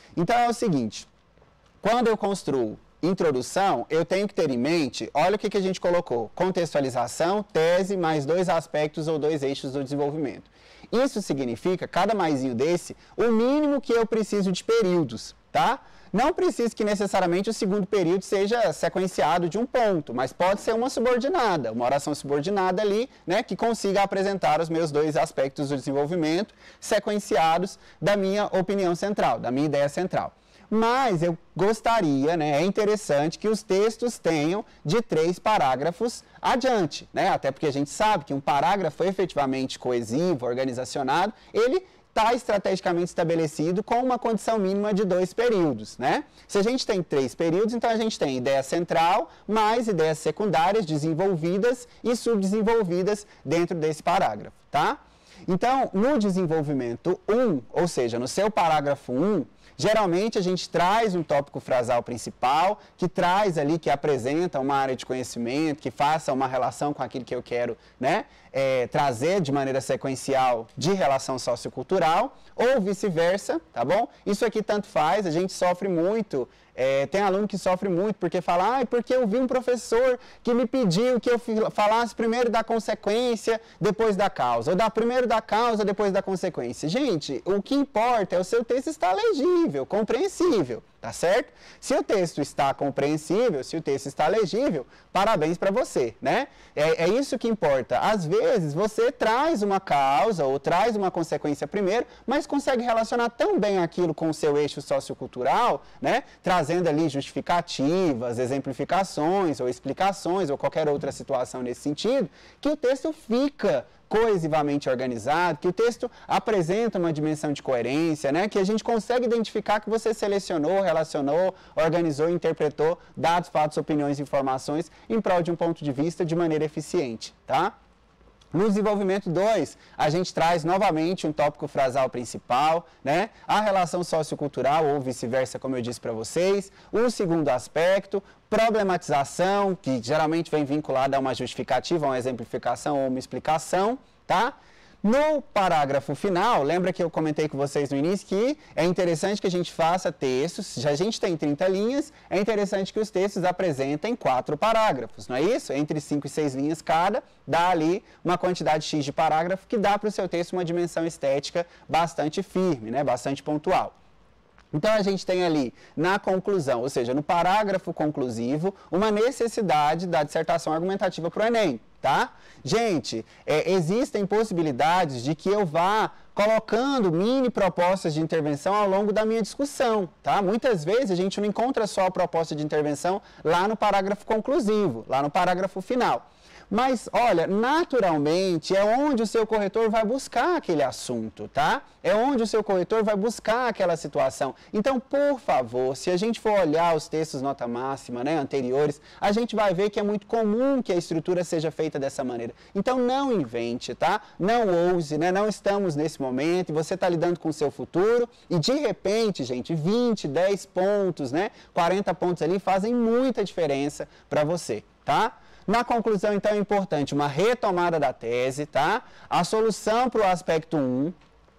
Então é o seguinte, quando eu construo introdução, eu tenho que ter em mente, olha o que, que a gente colocou, contextualização, tese, mais dois aspectos ou dois eixos do desenvolvimento. Isso significa, cada maisinho desse, o mínimo que eu preciso de períodos, tá? Não precisa que necessariamente o segundo período seja sequenciado de um ponto, mas pode ser uma subordinada, uma oração subordinada ali, né, que consiga apresentar os meus dois aspectos do desenvolvimento sequenciados da minha opinião central, da minha ideia central. Mas eu gostaria, né, é interessante que os textos tenham de três parágrafos adiante, né, até porque a gente sabe que um parágrafo efetivamente coesivo, organizacionado, ele está estrategicamente estabelecido com uma condição mínima de dois períodos, né? Se a gente tem três períodos, então a gente tem ideia central, mais ideias secundárias desenvolvidas e subdesenvolvidas dentro desse parágrafo, tá? Então, no desenvolvimento um, ou seja, no seu parágrafo um, geralmente a gente traz um tópico frasal principal, que traz ali, que apresenta uma área de conhecimento, que faça uma relação com aquilo que eu quero, né, é, trazer de maneira sequencial de relação sociocultural, ou vice-versa, tá bom? Isso aqui tanto faz, a gente sofre muito, é, tem aluno que sofre muito porque fala, ah, porque eu vi um professor que me pediu que eu falasse primeiro da consequência, depois da causa, ou da primeiro da causa, depois da consequência. Gente, o que importa é o seu texto estar legível, compreensível, tá certo? Se o texto está compreensível, se o texto está legível, parabéns para você, né? É, é isso que importa. Às vezes você traz uma causa ou traz uma consequência primeiro, mas consegue relacionar tão bem aquilo com o seu eixo sociocultural, né? Trazendo ali justificativas, exemplificações ou explicações ou qualquer outra situação nesse sentido, que o texto fica coesivamente organizado, que o texto apresenta uma dimensão de coerência, né? Que a gente consegue identificar que você selecionou, relacionou, organizou, interpretou dados, fatos, opiniões e informações em prol de um ponto de vista de maneira eficiente, tá? No desenvolvimento dois, a gente traz novamente um tópico frasal principal, né? A relação sociocultural ou vice-versa, como eu disse para vocês. O segundo aspecto, problematização, que geralmente vem vinculada a uma justificativa, uma exemplificação ou uma explicação, tá? No parágrafo final, lembra que eu comentei com vocês no início que é interessante que a gente faça textos, se a gente tem trinta linhas, é interessante que os textos apresentem quatro parágrafos, não é isso? Entre cinco e seis linhas cada, dá ali uma quantidade X de parágrafo que dá para o seu texto uma dimensão estética bastante firme, né? Bastante pontual. Então, a gente tem ali, na conclusão, ou seja, no parágrafo conclusivo, uma necessidade da dissertação argumentativa para o Enem, tá? Gente, é, existem possibilidades de que eu vá colocando mini propostas de intervenção ao longo da minha discussão, tá? Muitas vezes a gente não encontra só a proposta de intervenção lá no parágrafo conclusivo, lá no parágrafo final. Mas, olha, naturalmente é onde o seu corretor vai buscar aquele assunto, tá? É onde o seu corretor vai buscar aquela situação. Então, por favor, se a gente for olhar os textos nota máxima, né, anteriores, a gente vai ver que é muito comum que a estrutura seja feita dessa maneira. Então, não invente, tá? Não ouse, né? Não estamos nesse momento e você está lidando com o seu futuro e, de repente, gente, vinte, dez pontos, né, quarenta pontos ali fazem muita diferença para você, tá? Na conclusão, então, é importante uma retomada da tese, tá? A solução para o aspecto um,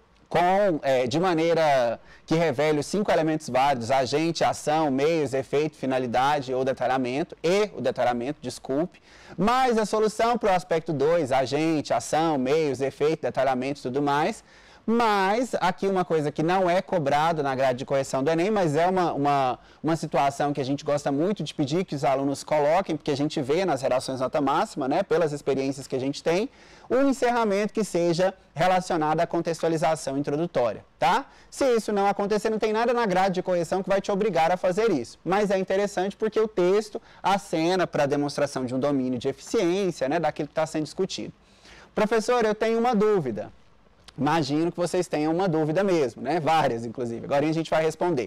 com, é, de maneira que revele os cinco elementos válidos, agente, ação, meios, efeito, finalidade ou detalhamento, e o detalhamento, desculpe. Mas a solução para o aspecto dois, agente, ação, meios, efeito, detalhamento e tudo mais. Mas, aqui uma coisa que não é cobrado na grade de correção do Enem, mas é uma, uma, uma situação que a gente gosta muito de pedir que os alunos coloquem, porque a gente vê nas redações nota máxima, né, pelas experiências que a gente tem, um encerramento que seja relacionado à contextualização introdutória, tá? Se isso não acontecer, não tem nada na grade de correção que vai te obrigar a fazer isso. Mas é interessante porque o texto acena para a demonstração de um domínio de eficiência, né, daquilo que está sendo discutido. Professor, eu tenho uma dúvida. Imagino que vocês tenham uma dúvida mesmo, né? Várias, inclusive. Agora a gente vai responder.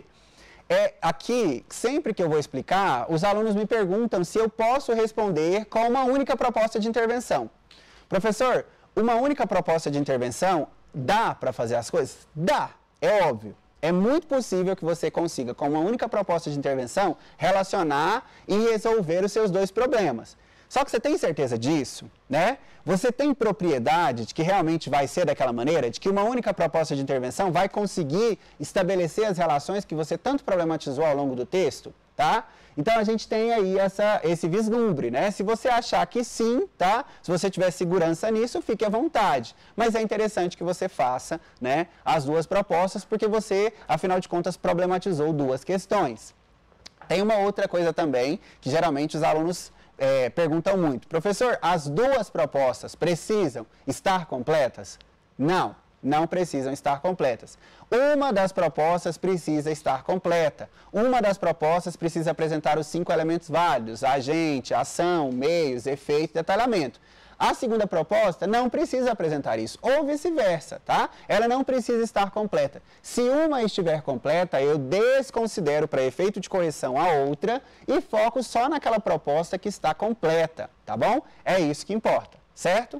É, aqui, sempre que eu vou explicar, os alunos me perguntam se eu posso responder com uma única proposta de intervenção. Professor, uma única proposta de intervenção dá para fazer as coisas? Dá, é óbvio. É muito possível que você consiga, com uma única proposta de intervenção, relacionar e resolver os seus dois problemas. Só que você tem certeza disso, né? Você tem propriedade de que realmente vai ser daquela maneira, de que uma única proposta de intervenção vai conseguir estabelecer as relações que você tanto problematizou ao longo do texto, tá? Então, a gente tem aí essa, esse vislumbre, né? Se você achar que sim, tá? Se você tiver segurança nisso, fique à vontade. Mas é interessante que você faça, né, as duas propostas, porque você, afinal de contas, problematizou duas questões. Tem uma outra coisa também, que geralmente os alunos é, perguntam muito. Professor, as duas propostas precisam estar completas? Não. Não precisam estar completas. Uma das propostas precisa estar completa. Uma das propostas precisa apresentar os cinco elementos válidos: agente, ação, meios, efeito e detalhamento. A segunda proposta não precisa apresentar isso, ou vice-versa, tá? Ela não precisa estar completa. Se uma estiver completa, eu desconsidero para efeito de correção a outra e foco só naquela proposta que está completa, tá bom? É isso que importa, certo?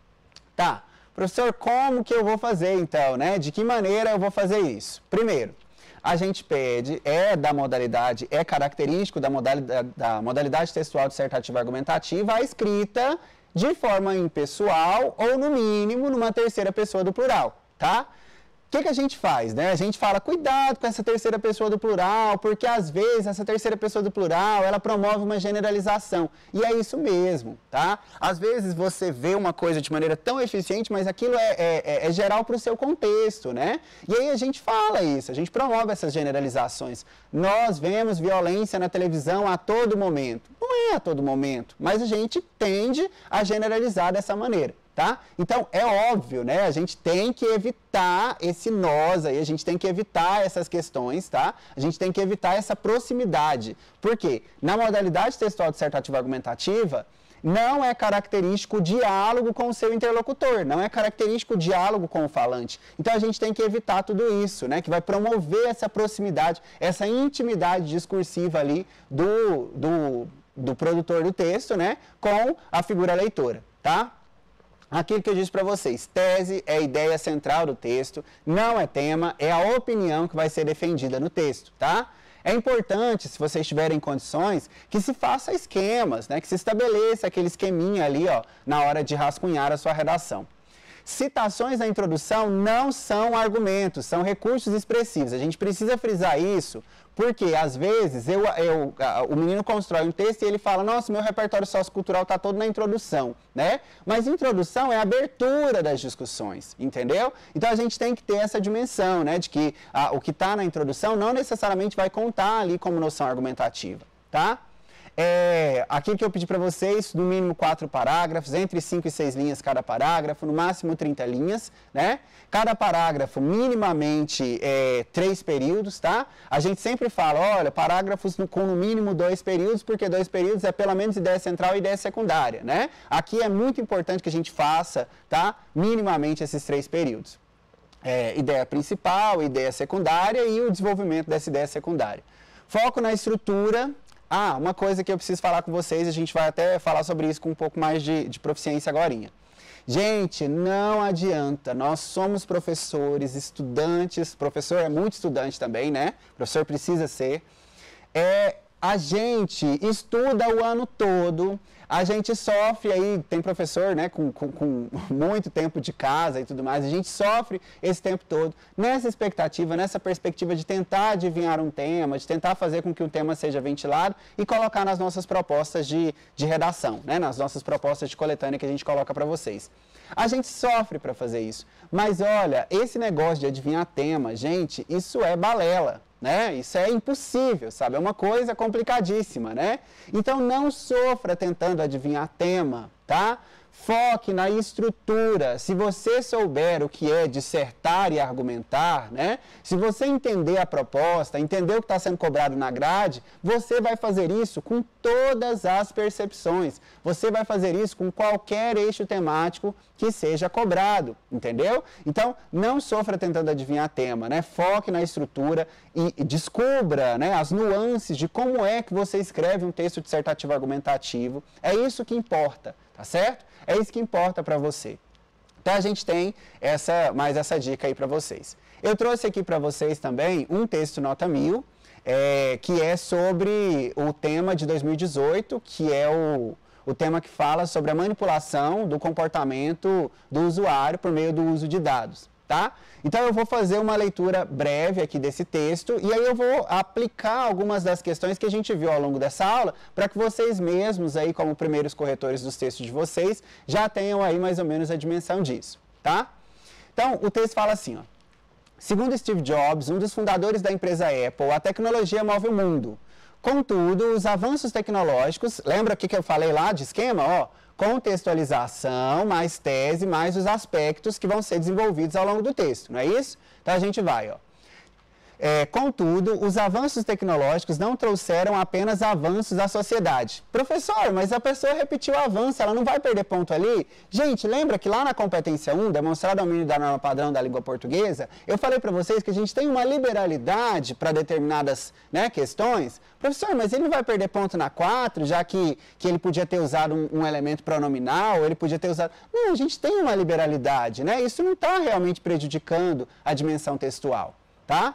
Tá. Professor, como que eu vou fazer então, né? De que maneira eu vou fazer isso? Primeiro, a gente pede, é da modalidade, é característico da modalidade, da modalidade textual dissertativa argumentativa a escrita de forma impessoal ou, no mínimo, numa terceira pessoa do plural, tá? O que que a gente faz, né? A gente fala, cuidado com essa terceira pessoa do plural, porque às vezes essa terceira pessoa do plural, ela promove uma generalização. E é isso mesmo, tá? Às vezes você vê uma coisa de maneira tão eficiente, mas aquilo é, é, é geral para o seu contexto, né? E aí a gente fala isso, a gente promove essas generalizações. Nós vemos violência na televisão a todo momento. Não é a todo momento, mas a gente tende a generalizar dessa maneira. Tá? Então, é óbvio, né? A gente tem que evitar esse nós aí, a gente tem que evitar essas questões, tá? A gente tem que evitar essa proximidade. Por quê? Na modalidade textual dissertativa argumentativa, não é característico o diálogo com o seu interlocutor, não é característico o diálogo com o falante. Então, a gente tem que evitar tudo isso, né? Que vai promover essa proximidade, essa intimidade discursiva ali do, do, do produtor do texto, né? Com a figura leitora, tá? Aquilo que eu disse para vocês, tese é a ideia central do texto, não é tema, é a opinião que vai ser defendida no texto, tá? É importante, se vocês tiverem condições, que se faça esquemas, né? Que se estabeleça aquele esqueminha ali, ó, na hora de rascunhar a sua redação. Citações na introdução não são argumentos, são recursos expressivos. A gente precisa frisar isso, porque às vezes eu, eu, o menino constrói um texto e ele fala, nossa, meu repertório sociocultural está todo na introdução, né? Mas introdução é a abertura das discussões, entendeu? Então a gente tem que ter essa dimensão, né? De que a, o que está na introdução não necessariamente vai contar ali como noção argumentativa, tá? É, aqui que eu pedi para vocês, no mínimo quatro parágrafos, entre cinco e seis linhas cada parágrafo, no máximo trinta linhas, né? Cada parágrafo, minimamente, é, três períodos, tá? A gente sempre fala, olha, parágrafos no, com no mínimo dois períodos, porque dois períodos é pelo menos ideia central e ideia secundária, né? Aqui é muito importante que a gente faça, tá? Minimamente esses três períodos. É, ideia principal, ideia secundária e o desenvolvimento dessa ideia secundária. Foco na estrutura. Ah, uma coisa que eu preciso falar com vocês, a gente vai até falar sobre isso com um pouco mais de, de proficiência agorinha. Gente, não adianta, nós somos professores, estudantes, professor é muito estudante também, né? O professor precisa ser. É, a gente estuda o ano todo, a gente sofre aí, tem professor, né, com, com, com muito tempo de casa e tudo mais, a gente sofre esse tempo todo nessa expectativa, nessa perspectiva de tentar adivinhar um tema, de tentar fazer com que o tema seja ventilado e colocar nas nossas propostas de, de redação, né, nas nossas propostas de coletânea que a gente coloca para vocês. A gente sofre para fazer isso, mas olha, esse negócio de adivinhar tema, gente, isso é balela. Né? Isso é impossível, sabe? É uma coisa complicadíssima, né? Então não sofra tentando adivinhar tema, tá? Foque na estrutura. Se você souber o que é dissertar e argumentar, né? Se você entender a proposta, entender o que está sendo cobrado na grade, você vai fazer isso com todas as percepções. Você vai fazer isso com qualquer eixo temático que seja cobrado, entendeu? Então, não sofra tentando adivinhar tema, né? Foque na estrutura e, e descubra, né, as nuances de como é que você escreve um texto dissertativo argumentativo. É isso que importa, tá certo? É isso que importa para você. Então, a gente tem essa, mais essa dica aí para vocês. Eu trouxe aqui para vocês também um texto nota mil, é, que é sobre o tema de dois mil e dezoito, que é o, o tema que fala sobre a manipulação do comportamento do usuário por meio do uso de dados, tá? Então eu vou fazer uma leitura breve aqui desse texto e aí eu vou aplicar algumas das questões que a gente viu ao longo dessa aula para que vocês mesmos aí, como primeiros corretores dos textos de vocês, já tenham aí mais ou menos a dimensão disso, tá? Então, o texto fala assim, ó. Segundo Steve Jobs, um dos fundadores da empresa Apple, a tecnologia move o mundo. Contudo, os avanços tecnológicos, lembra o que eu falei lá de esquema? Ó, contextualização, mais tese, mais os aspectos que vão ser desenvolvidos ao longo do texto, não é isso? Então, a gente vai, ó. É, contudo, os avanços tecnológicos não trouxeram apenas avanços à sociedade. Professor, mas a pessoa repetiu o avanço, ela não vai perder ponto ali? Gente, lembra que lá na competência um, demonstrar domínio da norma padrão da língua portuguesa, eu falei para vocês que a gente tem uma liberalidade para determinadas, né, questões. Professor, mas ele não vai perder ponto na quatro, já que, que ele podia ter usado um, um elemento pronominal, ele podia ter usado... Não, a gente tem uma liberalidade, né? Isso não está realmente prejudicando a dimensão textual, tá?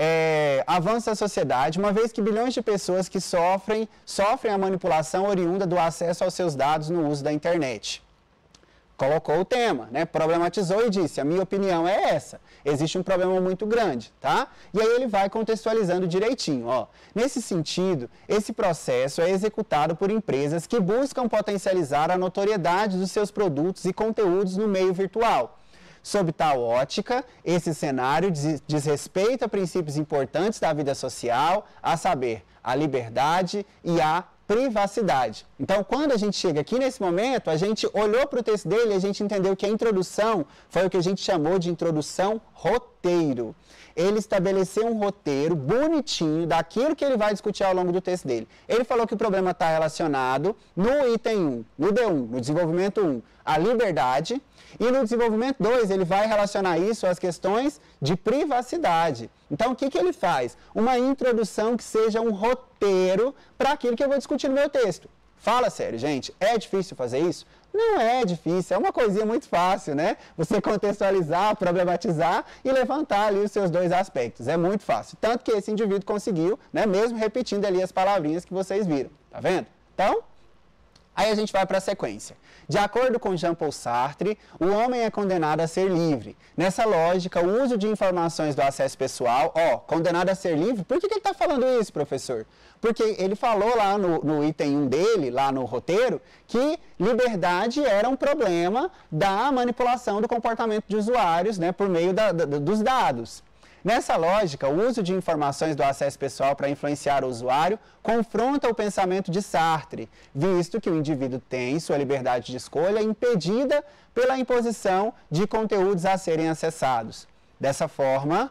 É, avança a sociedade, uma vez que bilhões de pessoas que sofrem, sofrem a manipulação oriunda do acesso aos seus dados no uso da internet. Colocou o tema, né? Problematizou e disse, a minha opinião é essa, existe um problema muito grande, tá? E aí ele vai contextualizando direitinho, ó. Nesse sentido, esse processo é executado por empresas que buscam potencializar a notoriedade dos seus produtos e conteúdos no meio virtual. Sob tal ótica, esse cenário diz, diz respeito a princípios importantes da vida social, a saber, a liberdade e a privacidade. Então, quando a gente chega aqui nesse momento, a gente olhou para o texto dele e a gente entendeu que a introdução foi o que a gente chamou de introdução roteiro. Ele estabeleceu um roteiro bonitinho daquilo que ele vai discutir ao longo do texto dele. Ele falou que o problema está relacionado no item um, no D um, no desenvolvimento um, à liberdade. E no desenvolvimento dois, ele vai relacionar isso às questões de privacidade. Então, o que, que ele faz? Uma introdução que seja um roteiro para aquilo que eu vou discutir no meu texto. Fala sério, gente, é difícil fazer isso? Não é difícil, é uma coisinha muito fácil, né? Você contextualizar, problematizar e levantar ali os seus dois aspectos. É muito fácil. Tanto que esse indivíduo conseguiu, né? Mesmo repetindo ali as palavrinhas que vocês viram. Tá vendo? Então, aí a gente vai para a sequência. De acordo com Jean-Paul Sartre, o homem é condenado a ser livre. Nessa lógica, o uso de informações do acesso pessoal, ó, condenado a ser livre, por que, que ele está falando isso, professor? Porque ele falou lá no, no item um dele, lá no roteiro, que liberdade era um problema da manipulação do comportamento de usuários, né, por meio da, da, dos dados. Nessa lógica, o uso de informações do acesso pessoal para influenciar o usuário confronta o pensamento de Sartre, visto que o indivíduo tem sua liberdade de escolha impedida pela imposição de conteúdos a serem acessados. Dessa forma,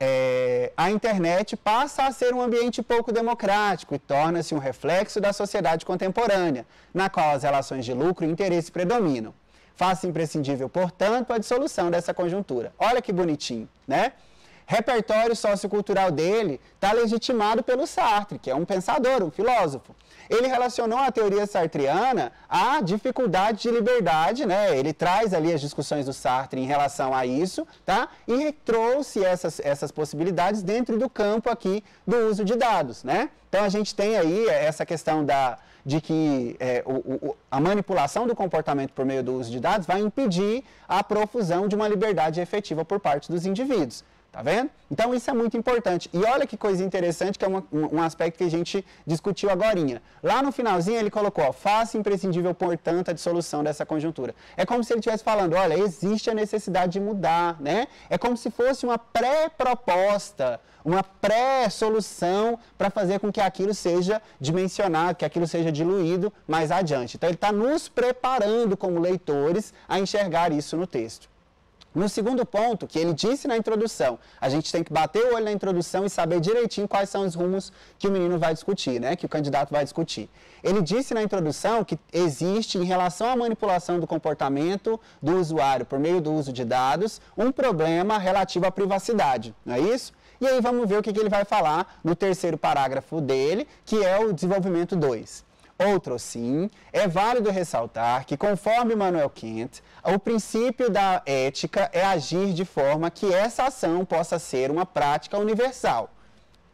é, a internet passa a ser um ambiente pouco democrático e torna-se um reflexo da sociedade contemporânea, na qual as relações de lucro e interesse predominam. Faz-se imprescindível, portanto, a dissolução dessa conjuntura. Olha que bonitinho, né? Repertório sociocultural dele está legitimado pelo Sartre, que é um pensador, um filósofo. Ele relacionou a teoria sartriana à dificuldade de liberdade, né? Ele traz ali as discussões do Sartre em relação a isso, tá? E trouxe essas, essas possibilidades dentro do campo aqui do uso de dados, né? Então a gente tem aí essa questão da, de que é, o, o, a manipulação do comportamento por meio do uso de dados vai impedir a profusão de uma liberdade efetiva por parte dos indivíduos. Tá vendo? Então isso é muito importante. E olha que coisa interessante, que é uma, um aspecto que a gente discutiu agorinha. Lá no finalzinho ele colocou, ó, faça imprescindível, portanto, a dissolução dessa conjuntura. É como se ele estivesse falando, olha, existe a necessidade de mudar, né? É como se fosse uma pré-proposta, uma pré-solução para fazer com que aquilo seja dimensionado, que aquilo seja diluído mais adiante. Então ele está nos preparando como leitores a enxergar isso no texto. No segundo ponto, que ele disse na introdução, a gente tem que bater o olho na introdução e saber direitinho quais são os rumos que o menino vai discutir, né? Que o candidato vai discutir. Ele disse na introdução que existe, em relação à manipulação do comportamento do usuário por meio do uso de dados, um problema relativo à privacidade, não é isso? E aí vamos ver o que, que ele vai falar no terceiro parágrafo dele, que é o desenvolvimento dois. Outro sim, é válido ressaltar que, conforme Immanuel Kant, o princípio da ética é agir de forma que essa ação possa ser uma prática universal.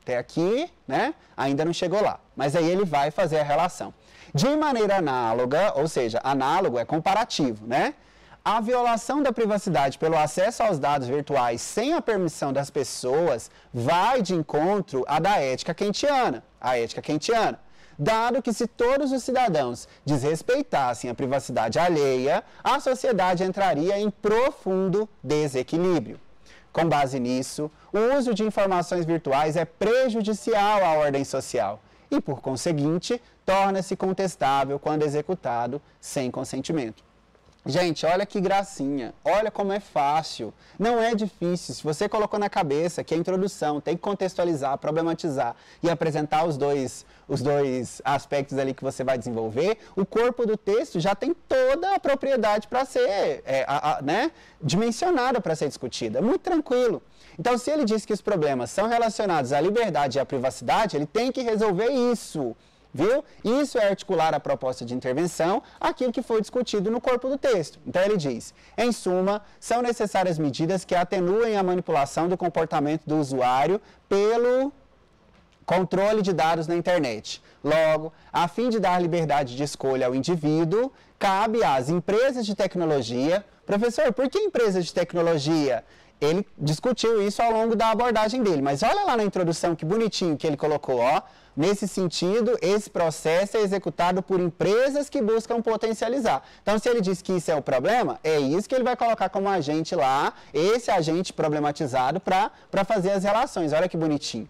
Até aqui, né, ainda não chegou lá. Mas aí ele vai fazer a relação. De maneira análoga, ou seja, análogo é comparativo, né? A violação da privacidade pelo acesso aos dados virtuais sem a permissão das pessoas vai de encontro à da ética kantiana, a ética kantiana. Dado que se todos os cidadãos desrespeitassem a privacidade alheia, a sociedade entraria em profundo desequilíbrio. Com base nisso, o uso de informações virtuais é prejudicial à ordem social e, por conseguinte, torna-se contestável quando executado sem consentimento. Gente, olha que gracinha, olha como é fácil, não é difícil. Se você colocou na cabeça que a introdução tem que contextualizar, problematizar e apresentar os dois, os dois aspectos ali que você vai desenvolver, o corpo do texto já tem toda a propriedade para ser é, a, a, né, dimensionada para ser discutida, muito tranquilo. Então, se ele diz que os problemas são relacionados à liberdade e à privacidade, ele tem que resolver isso. Viu? Isso é articular a proposta de intervenção, aquilo que foi discutido no corpo do texto. Então ele diz, em suma, são necessárias medidas que atenuem a manipulação do comportamento do usuário pelo controle de dados na internet. Logo, a fim de dar liberdade de escolha ao indivíduo, cabe às empresas de tecnologia... Professor, por que empresas de tecnologia? Ele discutiu isso ao longo da abordagem dele, mas olha lá na introdução que bonitinho que ele colocou, ó. Nesse sentido, esse processo é executado por empresas que buscam potencializar. Então, se ele diz que isso é o problema, é isso que ele vai colocar como agente lá, esse agente problematizado para fazer as relações. Olha que bonitinho.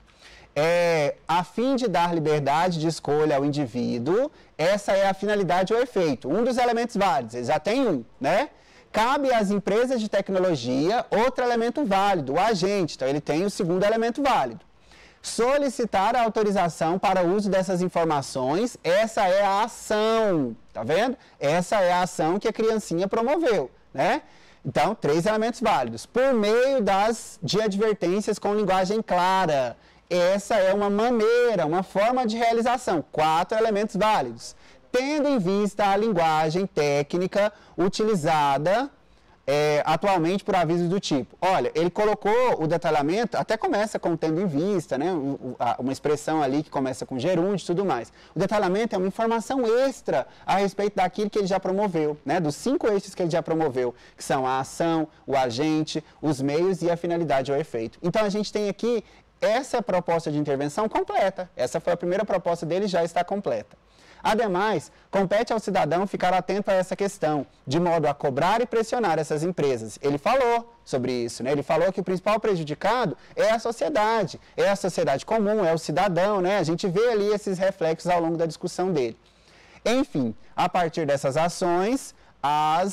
É, a fim de dar liberdade de escolha ao indivíduo, essa é a finalidade ou efeito. Um dos elementos válidos, ele já tem um, né? Cabe às empresas de tecnologia outro elemento válido, o agente. Então, ele tem o segundo elemento válido. Solicitar a autorização para o uso dessas informações, essa é a ação, tá vendo? Essa é a ação que a criancinha promoveu, né? Então, três elementos válidos. Por meio das, de advertências com linguagem clara, essa é uma maneira, uma forma de realização. Quatro elementos válidos. Tendo em vista a linguagem técnica utilizada É, atualmente por avisos do tipo. Olha, ele colocou o detalhamento, até começa com tendo em vista, né? Uma expressão ali que começa com gerúndio e tudo mais. O detalhamento é uma informação extra a respeito daquilo que ele já promoveu, né? Dos cinco eixos que ele já promoveu, que são a ação, o agente, os meios e a finalidade ou efeito. Então, a gente tem aqui essa proposta de intervenção completa. Essa foi a primeira proposta dele, já está completa. Ademais, compete ao cidadão ficar atento a essa questão, de modo a cobrar e pressionar essas empresas. Ele falou sobre isso, né? Ele falou que o principal prejudicado é a sociedade, é a sociedade comum, é o cidadão, né? A gente vê ali esses reflexos ao longo da discussão dele. Enfim, a partir dessas ações, as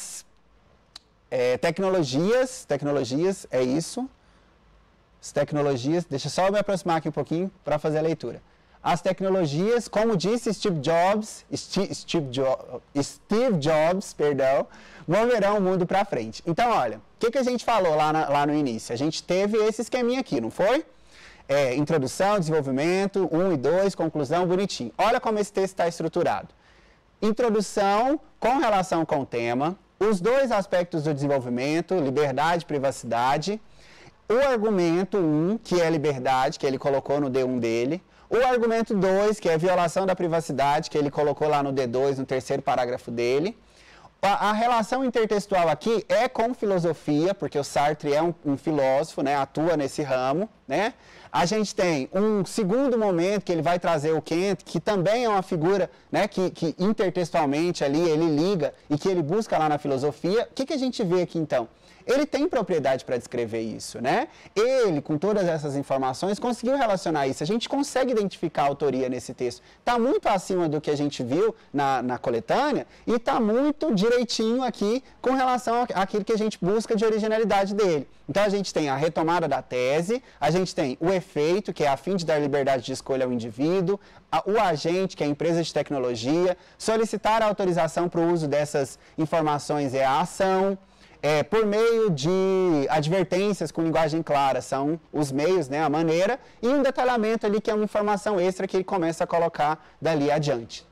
é, tecnologias, tecnologias, é isso, as tecnologias, deixa eu só me aproximar aqui um pouquinho para fazer a leitura. As tecnologias, como disse Steve Jobs, Steve, Steve, jo, Steve Jobs, perdão, moverão o mundo para frente. Então, olha, o que, que a gente falou lá, na, lá no início? A gente teve esse esqueminha aqui, não foi? É, introdução, desenvolvimento, um e dois, conclusão, bonitinho. Olha como esse texto está estruturado. Introdução com relação com o tema, os dois aspectos do desenvolvimento, liberdade e privacidade, o argumento um, que é liberdade, que ele colocou no D um dele, o argumento dois, que é a violação da privacidade, que ele colocou lá no D dois, no terceiro parágrafo dele. A, a relação intertextual aqui é com filosofia, porque o Sartre é um, um filósofo, né, atua nesse ramo, né? A gente tem um segundo momento que ele vai trazer o Kant, que também é uma figura, né, que, que intertextualmente ali ele liga e que ele busca lá na filosofia. O que, que a gente vê aqui então? Ele tem propriedade para descrever isso, né? Ele, com todas essas informações, conseguiu relacionar isso. A gente consegue identificar a autoria nesse texto. Está muito acima do que a gente viu na, na coletânea e está muito direitinho aqui com relação àquilo que a gente busca de originalidade dele. Então, a gente tem a retomada da tese, a gente tem o efeito, que é a fim de dar liberdade de escolha ao indivíduo, a, o agente, que é a empresa de tecnologia, solicitar a autorização para o uso dessas informações é a ação, É, por meio de advertências com linguagem clara, são os meios, né, a maneira, e um detalhamento ali que é uma informação extra que ele começa a colocar dali adiante, tá?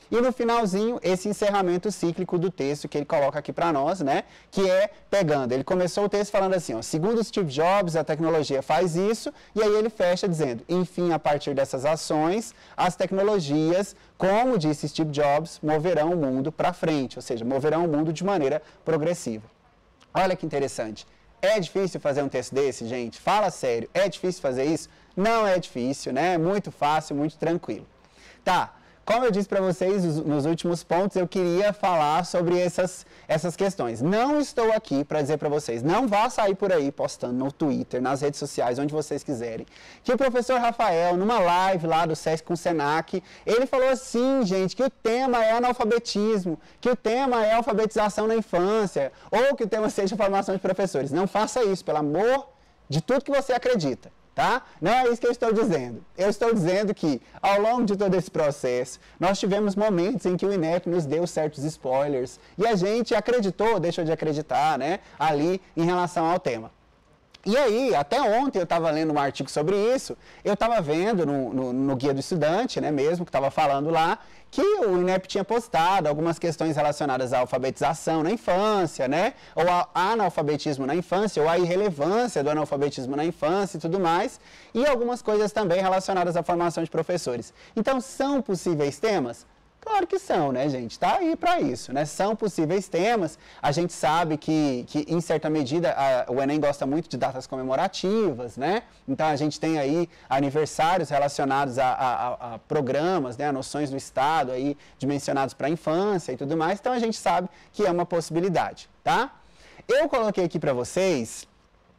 E no finalzinho, esse encerramento cíclico do texto que ele coloca aqui para nós, né? Que é pegando, ele começou o texto falando assim, ó, segundo Steve Jobs, a tecnologia faz isso, e aí ele fecha dizendo, enfim, a partir dessas ações, as tecnologias, como disse Steve Jobs, moverão o mundo para frente, ou seja, moverão o mundo de maneira progressiva. Olha que interessante. É difícil fazer um texto desse, gente? Fala sério, é difícil fazer isso? Não é difícil, né? É muito fácil, muito tranquilo. Tá, como eu disse para vocês nos últimos pontos, eu queria falar sobre essas, essas questões. Não estou aqui para dizer para vocês, não vá sair por aí postando no Twitter, nas redes sociais, onde vocês quiserem, que o professor Rafael, numa live lá do SESC com o Senac, ele falou assim, gente, que o tema é analfabetismo, que o tema é alfabetização na infância, ou que o tema seja formação de professores. Não faça isso, pelo amor de tudo que você acredita. Tá? Não é isso que eu estou dizendo. Eu estou dizendo que, ao longo de todo esse processo, nós tivemos momentos em que o INEP nos deu certos spoilers e a gente acreditou, deixou de acreditar, né, ali em relação ao tema. E aí, até ontem eu estava lendo um artigo sobre isso, eu estava vendo no, no, no Guia do Estudante, né, mesmo, que estava falando lá, que o INEP tinha postado algumas questões relacionadas à alfabetização na infância, né, ou ao analfabetismo na infância, ou à irrelevância do analfabetismo na infância e tudo mais, e algumas coisas também relacionadas à formação de professores. Então, são possíveis temas? Claro que são, né, gente? Tá aí para isso, né? São possíveis temas. A gente sabe que, que em certa medida, a, o Enem gosta muito de datas comemorativas, né? Então, a gente tem aí aniversários relacionados a, a, a programas, né? A noções do Estado aí dimensionados para a infância e tudo mais. Então, a gente sabe que é uma possibilidade, tá? Eu coloquei aqui para vocês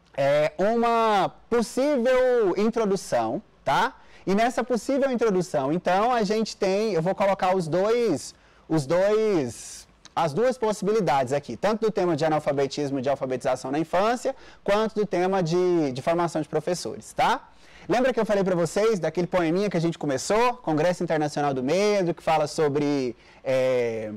é, uma possível introdução, tá? E nessa possível introdução, então, a gente tem, eu vou colocar os dois, os dois, as duas possibilidades aqui, tanto do tema de analfabetismo e de alfabetização na infância, quanto do tema de, de formação de professores, tá? Lembra que eu falei para vocês daquele poeminha que a gente começou, Congresso Internacional do Medo, que fala sobre é,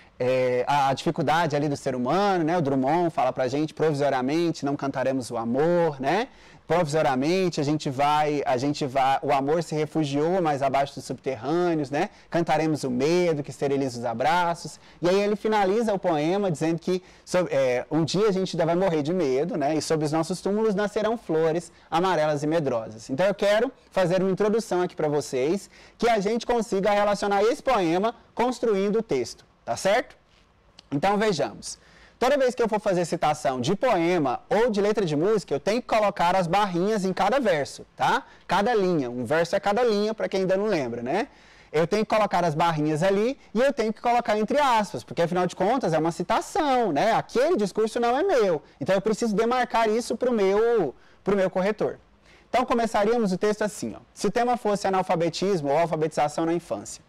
é, a dificuldade ali do ser humano, né? O Drummond fala pra gente, provisoriamente, não cantaremos o amor, né? Provisoriamente, a gente vai, a gente vai, o amor se refugiou mais abaixo dos subterrâneos, né? Cantaremos o medo que esteriliza os abraços. E aí ele finaliza o poema dizendo que sobre, é, um dia a gente ainda vai morrer de medo, né? E sobre os nossos túmulos nascerão flores amarelas e medrosas. Então eu quero fazer uma introdução aqui para vocês, que a gente consiga relacionar esse poema construindo o texto, tá certo? Então vejamos. Toda vez que eu for fazer citação de poema ou de letra de música, eu tenho que colocar as barrinhas em cada verso, tá? Cada linha. Um verso é cada linha, para quem ainda não lembra, né? Eu tenho que colocar as barrinhas ali e eu tenho que colocar entre aspas, porque afinal de contas é uma citação, né? Aquele discurso não é meu. Então eu preciso demarcar isso para o meu, pro meu corretor. Então começaríamos o texto assim, ó. Se o tema fosse analfabetismo ou alfabetização na infância.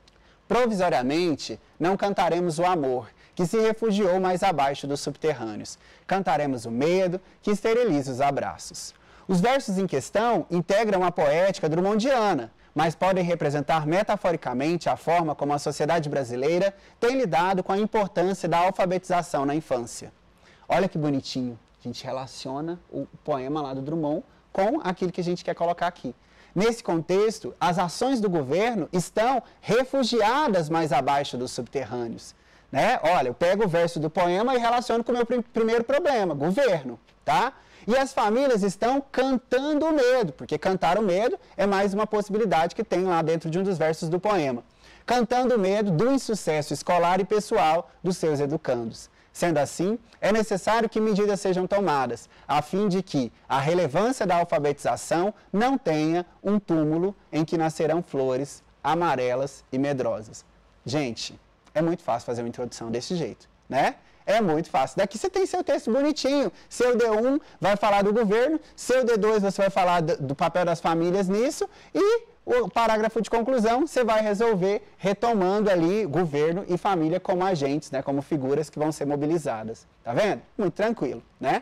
Provisoriamente, não cantaremos o amor, que se refugiou mais abaixo dos subterrâneos. Cantaremos o medo, que esteriliza os abraços. Os versos em questão integram a poética drummondiana, mas podem representar metaforicamente a forma como a sociedade brasileira tem lidado com a importância da alfabetização na infância. Olha que bonitinho, a gente relaciona o poema lá do Drummond com aquilo que a gente quer colocar aqui. Nesse contexto, as ações do governo estão refugiadas mais abaixo dos subterrâneos. Né? Olha, eu pego o verso do poema e relaciono com o meu pr- primeiro problema, governo, tá? E as famílias estão cantando o medo, porque cantar o medo é mais uma possibilidade que tem lá dentro de um dos versos do poema. Cantando o medo do insucesso escolar e pessoal dos seus educandos. Sendo assim, é necessário que medidas sejam tomadas, a fim de que a relevância da alfabetização não tenha um túmulo em que nascerão flores amarelas e medrosas. Gente, é muito fácil fazer uma introdução desse jeito, né? É muito fácil. Daqui você tem seu texto bonitinho. Seu D um vai falar do governo, seu D dois você vai falar do, do papel das famílias nisso e o parágrafo de conclusão você vai resolver retomando ali governo e família como agentes, né? Como figuras que vão ser mobilizadas. Tá vendo? Muito tranquilo, né?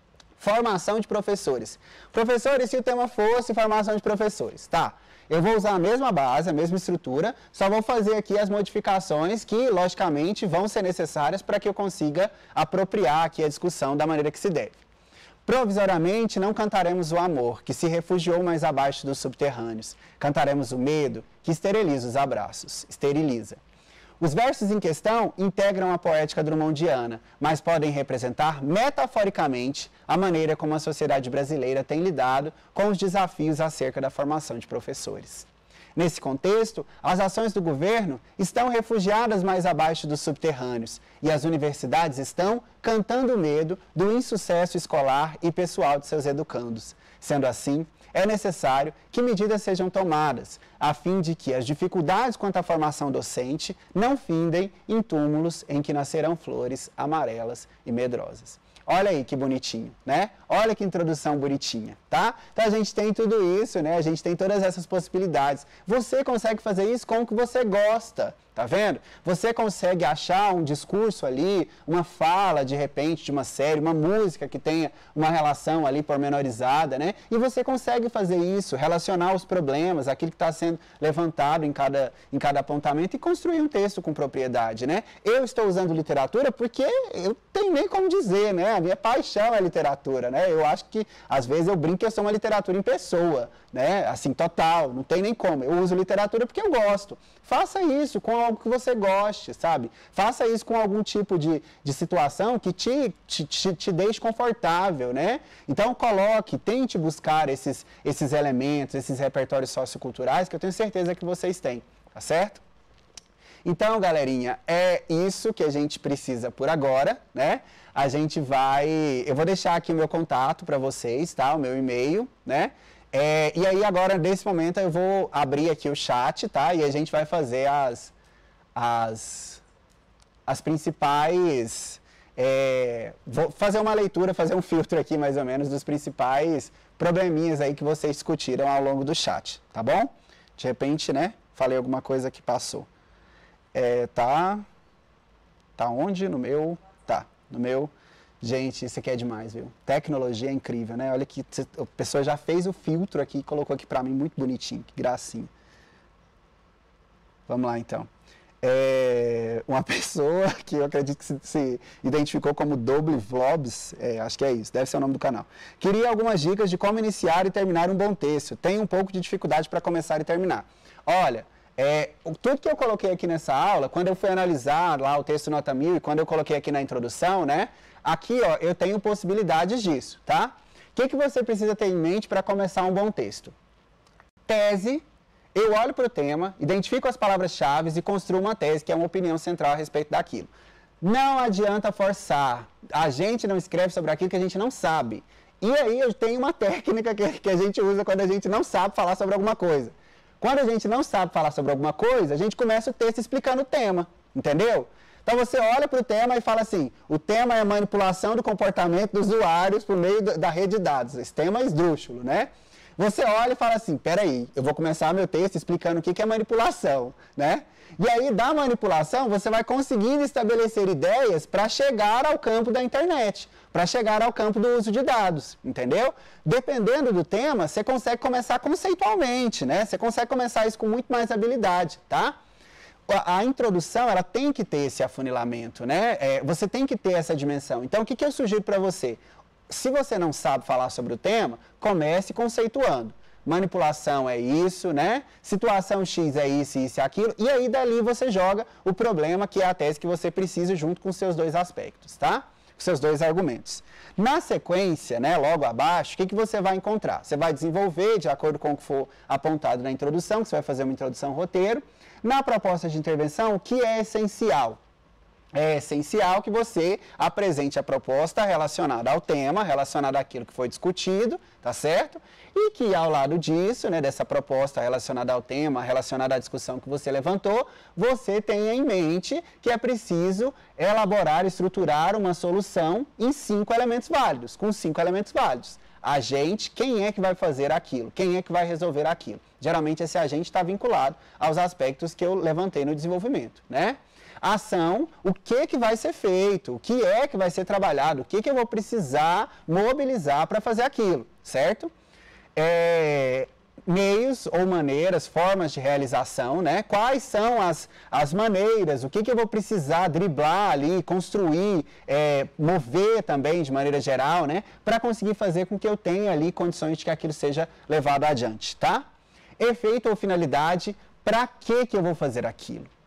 Formação de professores. Professores, se o tema fosse formação de professores, tá? Eu vou usar a mesma base, a mesma estrutura, só vou fazer aqui as modificações que, logicamente, vão ser necessárias para que eu consiga apropriar aqui a discussão da maneira que se deve. Provisoriamente, não cantaremos o amor, que se refugiou mais abaixo dos subterrâneos. Cantaremos o medo, que esteriliza os abraços. Esteriliza. Os versos em questão integram a poética drummondiana, mas podem representar metaforicamente a maneira como a sociedade brasileira tem lidado com os desafios acerca da formação de professores. Nesse contexto, as ações do governo estão refugiadas mais abaixo dos subterrâneos e as universidades estão cantando medo do insucesso escolar e pessoal de seus educandos. Sendo assim, é necessário que medidas sejam tomadas, a fim de que as dificuldades quanto à formação docente não findem em túmulos em que nascerão flores amarelas e medrosas. Olha aí que bonitinho, né? Olha que introdução bonitinha, tá? Então a gente tem tudo isso, né? A gente tem todas essas possibilidades. Você consegue fazer isso com o que você gosta, tá vendo? Você consegue achar um discurso ali, uma fala de repente de uma série, uma música que tenha uma relação ali pormenorizada, né? E você consegue fazer isso, relacionar os problemas, aquilo que está sendo levantado em cada, em cada apontamento e construir um texto com propriedade, né? Eu estou usando literatura porque eu tenho nem como dizer, né? A minha paixão é literatura, né? Eu acho que, às vezes, eu brinco que eu sou uma literatura em pessoa, né? Assim, total, não tem nem como. Eu uso literatura porque eu gosto. Faça isso com algo que você goste, sabe? Faça isso com algum tipo de, de situação que te, te, te, te deixe confortável, né? Então, coloque, tente buscar esses, esses elementos, esses repertórios socioculturais que eu tenho certeza que vocês têm, tá certo? Então, galerinha, é isso que a gente precisa por agora, né? A gente vai... Eu vou deixar aqui o meu contato para vocês, tá? O meu e-mail, né? É, e aí, agora, nesse momento, eu vou abrir aqui o chat, tá? E a gente vai fazer as, as, as principais... É, vou fazer uma leitura, fazer um filtro aqui, mais ou menos, dos principais probleminhas aí que vocês discutiram ao longo do chat, tá bom? De repente, né? Falei alguma coisa que passou. É, tá... Tá onde? No meu... Tá, no meu... Gente, isso aqui é demais, viu? Tecnologia é incrível, né? Olha que a pessoa já fez o filtro aqui e colocou aqui pra mim muito bonitinho, que gracinha. Vamos lá, então. É, uma pessoa que eu acredito que se, se identificou como Double Vlogs, é, acho que é isso, deve ser o nome do canal. Queria algumas dicas de como iniciar e terminar um bom texto. Tenho um pouco de dificuldade para começar e terminar. Olha... É, tudo que eu coloquei aqui nessa aula, quando eu fui analisar lá o texto nota mil e quando eu coloquei aqui na introdução, né? Aqui, ó, eu tenho possibilidades disso, tá? O que, que você precisa ter em mente para começar um bom texto? Tese, eu olho para o tema, identifico as palavras-chave e construo uma tese, que é uma opinião central a respeito daquilo. Não adianta forçar. A gente não escreve sobre aquilo que a gente não sabe. E aí eu tenho uma técnica que, que a gente usa quando a gente não sabe falar sobre alguma coisa. Quando a gente não sabe falar sobre alguma coisa, a gente começa o texto explicando o tema, entendeu? Então você olha para o tema e fala assim, o tema é a manipulação do comportamento dos usuários por meio da rede de dados. Esse tema é esdrúxulo, né? Você olha e fala assim, peraí, eu vou começar meu texto explicando o que é manipulação, né? E aí, da manipulação, você vai conseguindo estabelecer ideias para chegar ao campo da internet, para chegar ao campo do uso de dados, entendeu? Dependendo do tema, você consegue começar conceitualmente, né? Você consegue começar isso com muito mais habilidade, tá? A, a introdução, ela tem que ter esse afunilamento, né? É, você tem que ter essa dimensão. Então, o que, que eu sugiro para você? Se você não sabe falar sobre o tema, comece conceituando. Manipulação é isso, né? Situação X é isso, isso e aquilo. E aí, dali, você joga o problema, que é a tese que você precisa, junto com os seus dois aspectos, tá? Os seus dois argumentos. Na sequência, né, logo abaixo, o que, que você vai encontrar? Você vai desenvolver, de acordo com o que for apontado na introdução, que você vai fazer uma introdução roteiro. Na proposta de intervenção, o que é essencial? É essencial que você apresente a proposta relacionada ao tema, relacionada àquilo que foi discutido, tá certo? E que ao lado disso, né, dessa proposta relacionada ao tema, relacionada à discussão que você levantou, você tenha em mente que é preciso elaborar, estruturar uma solução em cinco elementos válidos, com cinco elementos válidos. Agente, quem é que vai fazer aquilo? Quem é que vai resolver aquilo? Geralmente esse agente está vinculado aos aspectos que eu levantei no desenvolvimento, né? Ação, o que, que vai ser feito, o que é que vai ser trabalhado, o que, que eu vou precisar mobilizar para fazer aquilo, certo? É, meios ou maneiras, formas de realização, né? Quais são as, as maneiras, o que, que eu vou precisar driblar ali, construir, é, mover também de maneira geral, né? Para conseguir fazer com que eu tenha ali condições de que aquilo seja levado adiante, tá? Efeito ou finalidade, para que, que eu vou fazer aquilo?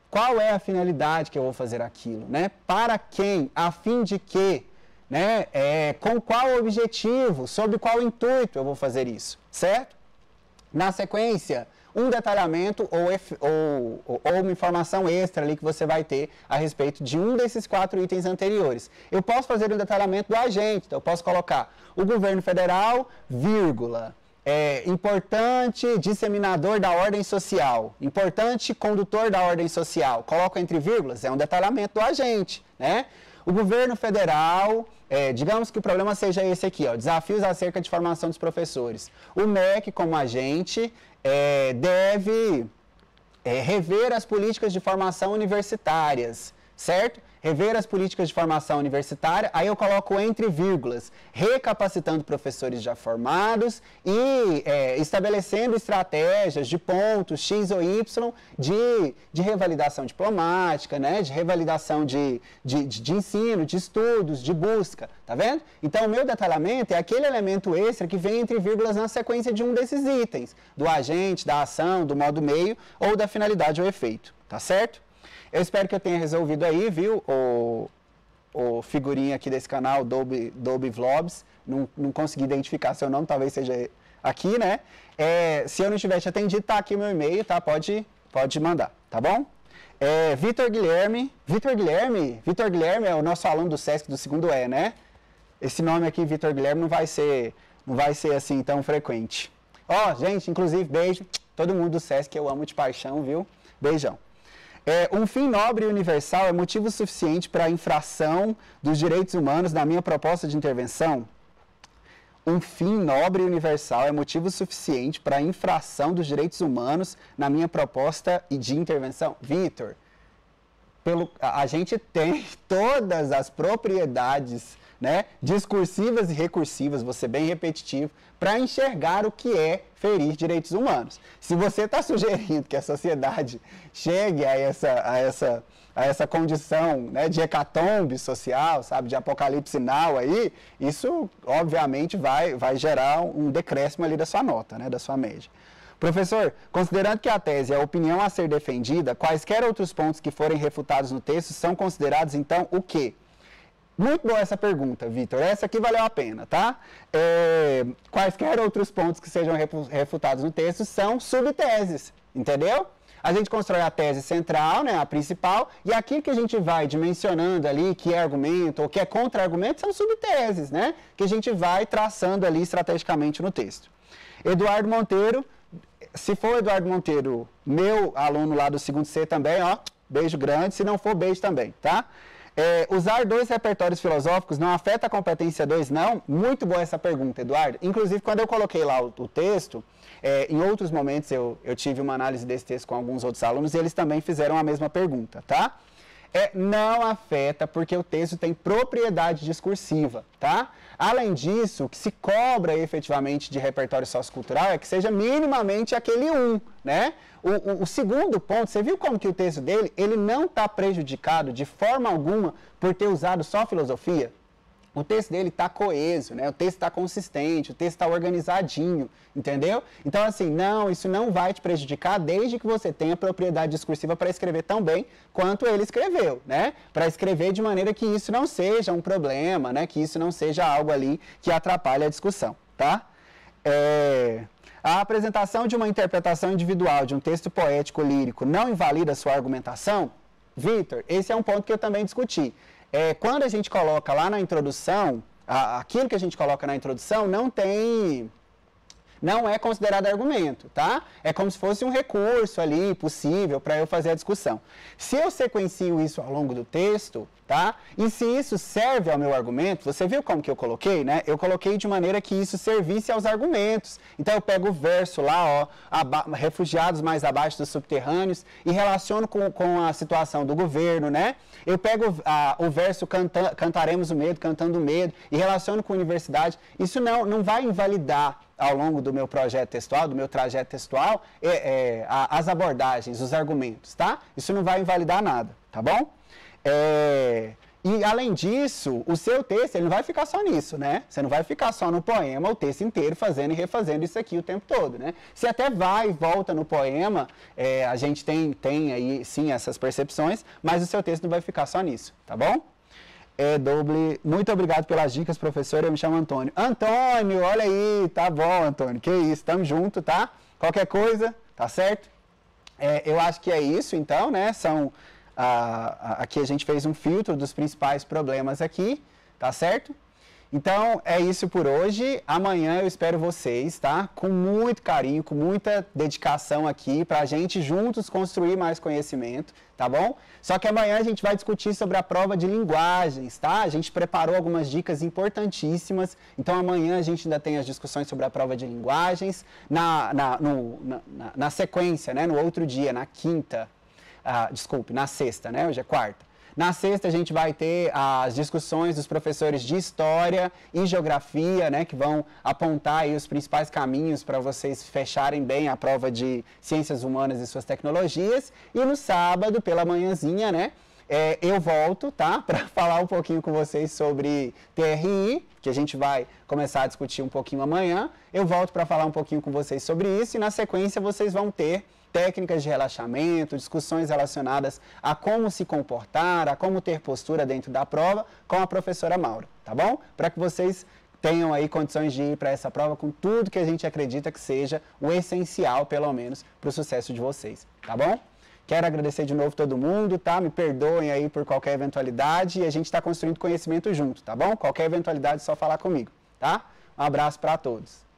Qual é a finalidade que eu vou fazer aquilo, né? Para quem, a fim de que, né? É, com qual objetivo, sob qual intuito eu vou fazer isso, certo? Na sequência, um detalhamento ou, ou, ou uma informação extra ali que você vai ter a respeito de um desses quatro itens anteriores. Eu posso fazer um detalhamento do agente, então eu posso colocar o governo federal, vírgula, é, importante disseminador da ordem social, importante condutor da ordem social, coloco entre vírgulas, é um detalhamento do agente, né? O governo federal, é, digamos que o problema seja esse aqui, ó, desafios acerca de formação dos professores. O M E C, como agente, é, deve é, rever as políticas de formação universitárias, certo? Rever as políticas de formação universitária, aí eu coloco entre vírgulas, recapacitando professores já formados e é, estabelecendo estratégias de pontos X ou Y de, de revalidação diplomática, né, de revalidação de, de, de, de ensino, de estudos, de busca, tá vendo? Então, o meu detalhamento é aquele elemento extra que vem entre vírgulas na sequência de um desses itens, do agente, da ação, do modo meio ou da finalidade ou efeito, tá certo? Eu espero que eu tenha resolvido aí, viu, o, o figurinha aqui desse canal, Dolby, Dolby Vlogs. Não, não consegui identificar seu nome, talvez seja aqui, né? É, se eu não tiver te atendido, tá aqui o meu e-mail, tá? Pode, pode mandar, tá bom? É, Vitor Guilherme. Vitor Guilherme? Vitor Guilherme é o nosso aluno do SESC do segundo E, né? Esse nome aqui, Vitor Guilherme, não vai ser, não vai ser assim tão frequente. Ó, gente, inclusive, beijo. Todo mundo do SESC eu amo de paixão, viu? Beijão. É, um fim nobre e universal é motivo suficiente para a infração dos direitos humanos na minha proposta de intervenção? Um fim nobre e universal é motivo suficiente para a infração dos direitos humanos na minha proposta de intervenção? Vitor, pelo, a, a gente tem todas as propriedades, né, discursivas e recursivas, vou ser bem repetitivo, para enxergar o que é ferir direitos humanos. Se você está sugerindo que a sociedade chegue a essa, a essa, a essa condição, né, de hecatombe social, sabe, de apocalipse now aí, isso obviamente vai, vai gerar um decréscimo ali da sua nota, né, da sua média. Professor, considerando que a tese é a opinião a ser defendida, quaisquer outros pontos que forem refutados no texto são considerados então o quê? Muito boa essa pergunta, Vitor. Essa aqui valeu a pena, tá? É, quaisquer outros pontos que sejam refutados no texto são subteses, entendeu? A gente constrói a tese central, né, a principal, e aquilo que a gente vai dimensionando ali, que é argumento ou que é contra-argumento, são subteses, né? Que a gente vai traçando ali estrategicamente no texto. Eduardo Monteiro, se for Eduardo Monteiro, meu aluno lá do segundo C também, ó, beijo grande, se não for, beijo também, tá? É, usar dois repertórios filosóficos não afeta a competência dois, não? Muito boa essa pergunta, Eduardo. Inclusive, quando eu coloquei lá o, o texto, é, em outros momentos eu, eu tive uma análise desse texto com alguns outros alunos e eles também fizeram a mesma pergunta, tá? É, não afeta porque o texto tem propriedade discursiva, tá? Além disso, o que se cobra efetivamente de repertório sociocultural é que seja minimamente aquele um, né? O, o, o segundo ponto, você viu como que o texto dele, ele não está prejudicado de forma alguma por ter usado só filosofia? O texto dele está coeso, né? O texto está consistente, o texto está organizadinho, entendeu? Então, assim, não, isso não vai te prejudicar desde que você tenha propriedade discursiva para escrever tão bem quanto ele escreveu, né? Para escrever de maneira que isso não seja um problema, né? Que isso não seja algo ali que atrapalhe a discussão, tá? É... A apresentação de uma interpretação individual de um texto poético lírico não invalida a sua argumentação? Vitor, esse é um ponto que eu também discuti. É, quando a gente coloca lá na introdução, a, aquilo que a gente coloca na introdução não tem... não é considerado argumento, tá? É como se fosse um recurso ali possível para eu fazer a discussão. Se eu sequencio isso ao longo do texto, tá? E se isso serve ao meu argumento, você viu como que eu coloquei, né? Eu coloquei de maneira que isso servisse aos argumentos. Então eu pego o verso lá, ó, refugiados mais abaixo dos subterrâneos e relaciono com, com a situação do governo, né? Eu pego a, o verso canta, cantaremos o medo, cantando o medo e relaciono com a universidade. Isso não, não vai invalidar ao longo do meu projeto textual, do meu trajeto textual, é, é, as abordagens, os argumentos, tá? Isso não vai invalidar nada, tá bom? É, E, além disso, o seu texto ele não vai ficar só nisso, né? Você não vai ficar só no poema o texto inteiro fazendo e refazendo isso aqui o tempo todo, né? Você até vai e volta no poema, é, a gente tem, tem aí, sim, essas percepções, mas o seu texto não vai ficar só nisso, tá bom? É, Doble, muito obrigado pelas dicas, professor, eu me chamo Antônio. Antônio, olha aí, tá bom, Antônio, que isso, tamo junto, tá? Qualquer coisa, tá certo? É, eu acho que é isso, então, né? São... Ah, aqui a gente fez um filtro dos principais problemas aqui, tá certo? Então, é isso por hoje. Amanhã eu espero vocês, tá? Com muito carinho, com muita dedicação aqui, pra gente juntos construir mais conhecimento, tá bom? Só que amanhã a gente vai discutir sobre a prova de linguagens, tá? A gente preparou algumas dicas importantíssimas. Então, amanhã a gente ainda tem as discussões sobre a prova de linguagens. Na, na, no, na, na sequência, né? No outro dia, na quinta... Ah, desculpe, na sexta, né? Hoje é quarta. Na sexta a gente vai ter as discussões dos professores de História e Geografia, né? Que vão apontar aí os principais caminhos para vocês fecharem bem a prova de Ciências Humanas e Suas Tecnologias. E no sábado, pela manhãzinha, né? É, eu volto, tá? Para falar um pouquinho com vocês sobre T R I, que a gente vai começar a discutir um pouquinho amanhã. Eu volto para falar um pouquinho com vocês sobre isso e na sequência vocês vão ter técnicas de relaxamento, discussões relacionadas a como se comportar, a como ter postura dentro da prova com a professora Maura, tá bom? Para que vocês tenham aí condições de ir para essa prova com tudo que a gente acredita que seja o essencial, pelo menos, para o sucesso de vocês, tá bom? Quero agradecer de novo todo mundo, tá? Me perdoem aí por qualquer eventualidade e a gente está construindo conhecimento junto, tá bom? Qualquer eventualidade é só falar comigo, tá? Um abraço para todos.